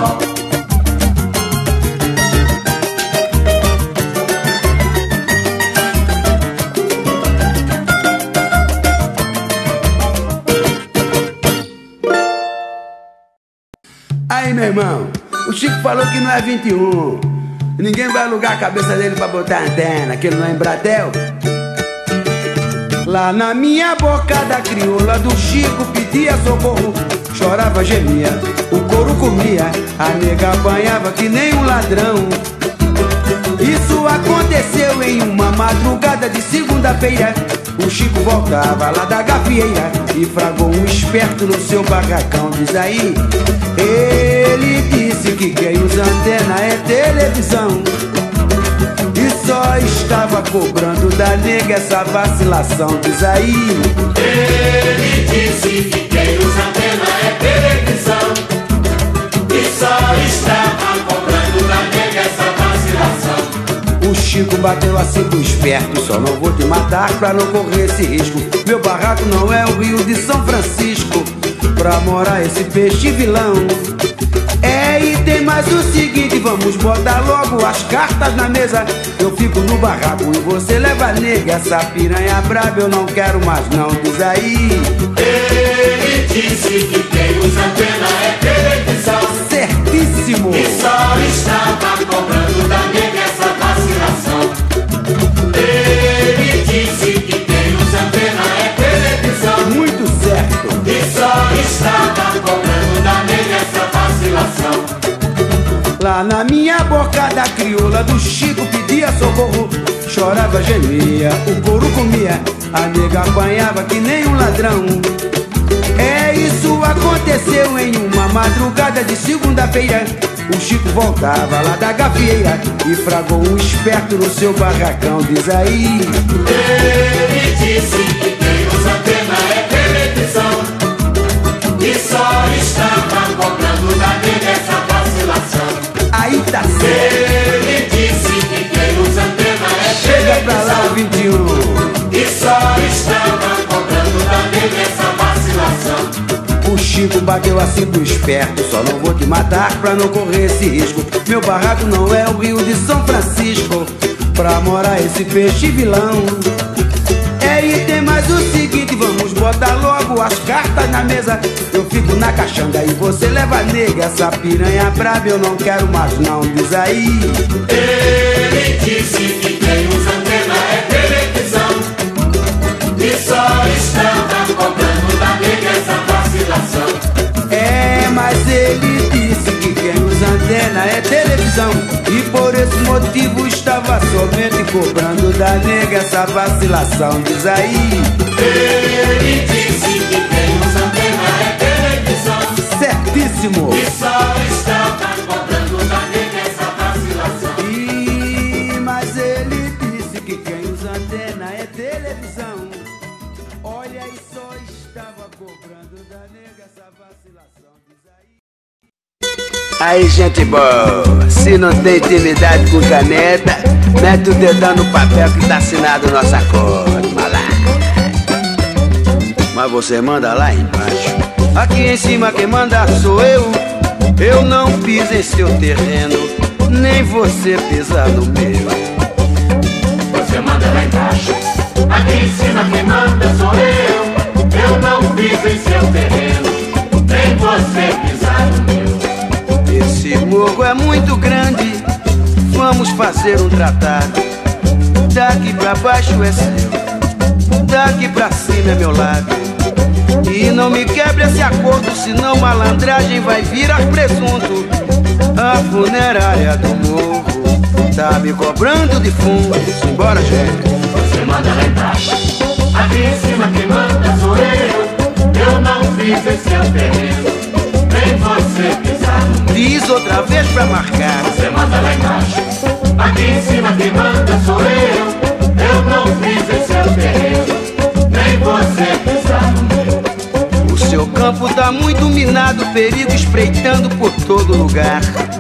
Aí, meu irmão, o Chico falou que não é 21. Ninguém vai alugar a cabeça dele pra botar antena, que ele não é Embratel. Lá na minha bocada crioula do Chico pedia socorro, chorava, gemia, o couro comia, a nega apanhava que nem um ladrão. Isso aconteceu em uma madrugada de segunda-feira. O Chico voltava lá da gafieira e fragou um esperto no seu barracão. Diz aí, ele disse que quem usa antena é televisão, e só estava cobrando da nega essa vacilação. Diz aí,
Ele disse que quem usa antena é televisão, e só estava cobrando da nega essa vacilação.
o Chico bateu assim pro esperto: só não vou te matar pra não correr esse risco. Meu barraco não é o Rio de São Francisco. pra morar esse peixe vilão. E tem mais o seguinte, vamos botar logo as cartas na mesa. Eu fico no barraco e você leva a nega. Essa piranha braba eu não quero mais não, diz aí.
Ele disse que quem usa antena é televisão.
Certíssimo.
E só estava cobrando da nega essa vacilação. Ele disse que quem usa antena é televisão.
Muito certo.
E só estava cobrando da nega essa vacilação.
Lá na minha bocada crioula do Chico pedia socorro. Chorava, gemia, o couro comia, a nega apanhava que nem um ladrão. Isso aconteceu em uma madrugada de segunda-feira. O Chico voltava lá da gafieira e fragou um esperto no seu barracão, diz aí.
Ele disse que quem usa antena é televisão. E só estava cobrando da nega essa vacilação.
Aí tá certo.
Ele disse que quem usa antena é
Chega pra lá o
televisão.
21.
E só estava cobrando da nega essa vacilação.
O Chico bateu assim pro esperto: só não vou te matar pra não correr esse risco. Meu barraco não é o Rio de São Francisco pra morar esse peixe vilão. E tem mais o seguinte, vamos botar logo as cartas na mesa. Eu fico na caixanga e você leva a nega. Essa piranha braba eu não quero mais não, diz aí.
Ele disse que quem usa antena é televisão. E só estava cobrando da nega essa vacilação.
Mas ele disse que quem usa antena é televisão. E por esse motivo estava somente cobrando da nega essa vacilação, diz aí.
Ele disse que quem usa antena é televisão.
Certíssimo.
E só estava cobrando da nega essa vacilação.
Mas ele disse que quem usa antena é televisão. Olha, e só estava cobrando da nega essa vacilação, diz aí. Aí, gente boa, se não tem intimidade com caneta, mete o dedão no papel que tá assinado nosso acordo, malandro. Mas você manda lá embaixo. Aqui em cima quem manda sou eu. Eu não piso em seu terreno, nem você pisa no meu.
Você manda lá embaixo. Aqui em cima quem manda sou eu. Eu não piso em seu terreno, nem você pisar no meu.
Esse morro é muito grande, vamos fazer um tratado. Daqui pra baixo é seu, daqui pra cima é meu lado. E não me quebre esse acordo, senão malandragem vai virar presunto. A funerária do morro tá me cobrando de fundo. Simbora, gente.
Você manda lá embaixo. Aqui em cima quem manda sou eu. Eu não piso em seu terreno, nem você pisar no meu.
Diz outra vez pra marcar.
Você manda lá embaixo. Aqui em cima quem manda sou eu. Eu não piso em seu terreno, nem você pisar no meu.
O seu campo tá muito minado, perigo espreitando por todo lugar.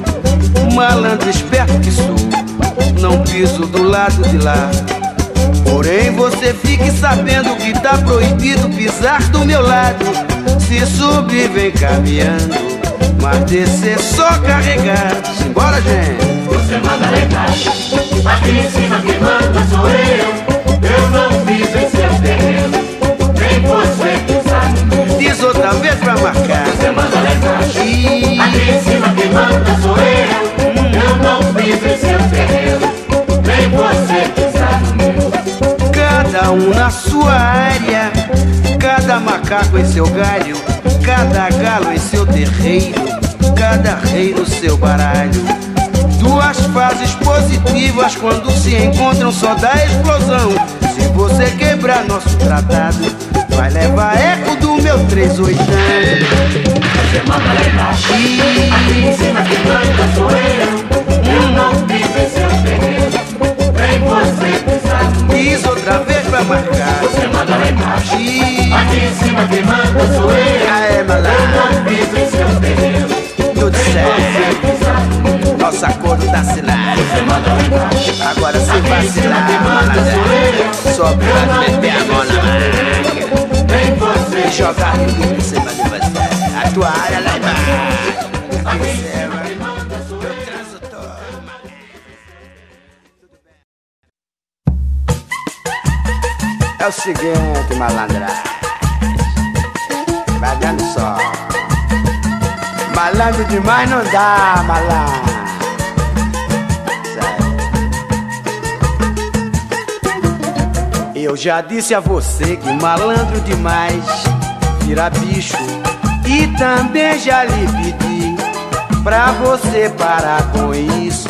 Malandro esperto que sou, não piso do lado de lá. Porém você fique sabendo que tá proibido pisar do meu lado. Se subir vem caminhando, mas descer só carregar. Simbora, gente.
Você manda lá embaixo. Aqui em cima quem manda sou eu. Eu não piso em seu terreno, nem você pisar no meu.
Diz outra vez pra marcar.
Você manda lá embaixo. Aqui em cima quem manda sou eu. Eu não piso em seu terreno, nem você pisar no meu.
Cada um na sua área, cada macaco em seu galho, cada galo em seu terreiro, cada rei no seu baralho. Duas fases positivas quando se encontram só dá explosão. Se você quebrar nosso tratado, vai levar eco do meu 38.
Você manda lá embaixo. Aqui em cima quem manda sou eu. Eu não piso em seu terreno, nem você pisar no meu.
Diz outra vez pra marcar.
Você manda lá embaixo. Aqui em
E...
cima quem manda sou eu.
Aê,
Eu
malandro,
não piso em seu terreno,
tudo
nem
certo.
você pisar no meu.
Nosso acordo tá assinado.
Você manda lá embaixo.
Agora se
Aqui em cima
vacilar,
quem manda sou
malandro,
eu.
só pra meter a mão na manga
Nem você
e jogar de tudo em cima de você. toalha lá embaixo. Eu transo todo. É o seguinte, malandragem, vai dando só. Malandro demais não dá, malandro. Eu já disse a você que malandro demais vira bicho. E também já lhe pedi pra você parar com isso.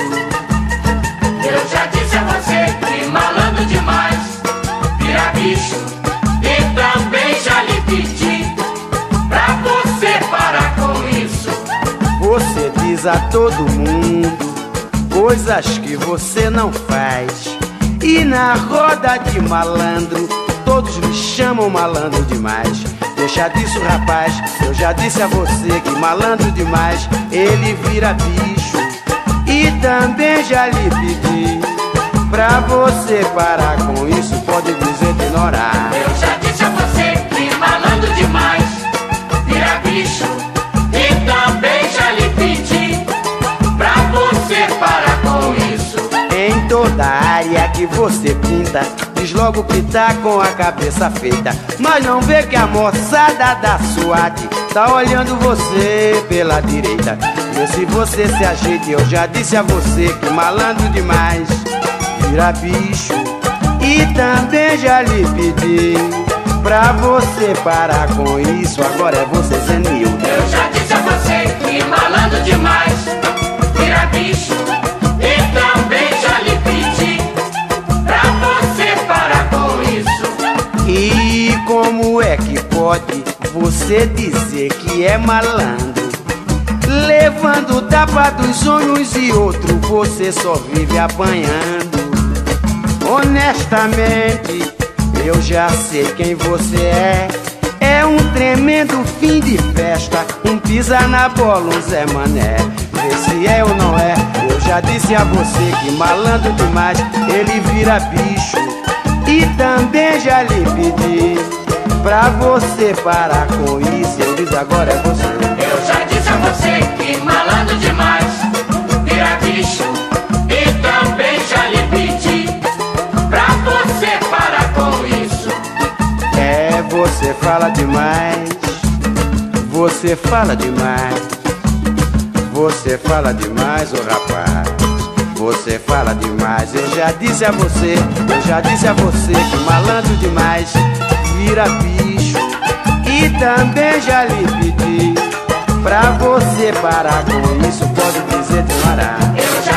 Eu já disse a você que malandro demais vira bicho. E também já lhe pedi pra você parar com isso.
Você diz a todo mundo coisas que você não faz. E na roda de malandro todos me chamam malandro demais. Deixa disso, rapaz, eu já disse a você que malandro demais ele vira bicho. E também já lhe pedi pra você parar com isso, pode dizer de ignorar.
Eu já disse a você que malandro demais vira bicho. E também já lhe pedi pra você parar com isso.
Em toda área que você pinta, diz logo que tá com a cabeça feita. Mas não vê que a moçada da SWAT tá olhando você pela direita. Vê se você se ajeita, eu já disse a você que malandro demais vira bicho. E também já lhe pedi pra você parar com isso, agora é você senil.
Eu já disse a você que malandro demais vira bicho. E também já lhe pedi pra você parar com isso.
E como é que pode você dizer que é malandro, levando tapa dos olhos e outro você só vive apanhando? Honestamente, eu já sei quem você é. É um tremendo fim de festa, um pisa na bola, um Zé Mané. Vê se é ou não é, eu já disse a você que malandro demais ele vira bicho. E também já lhe pedi pra você parar com isso, eu disse agora é você.
Eu já disse a você que malandro demais vira bicho. E também já lhe pedi pra você parar com isso.
É, você fala demais, você fala demais, você fala demais, ô rapaz, você fala demais. Eu já disse a você, eu já disse a você que malandro demais vira bicho. E também já lhe pedi pra você parar com isso, pode dizer de parar.
Eu já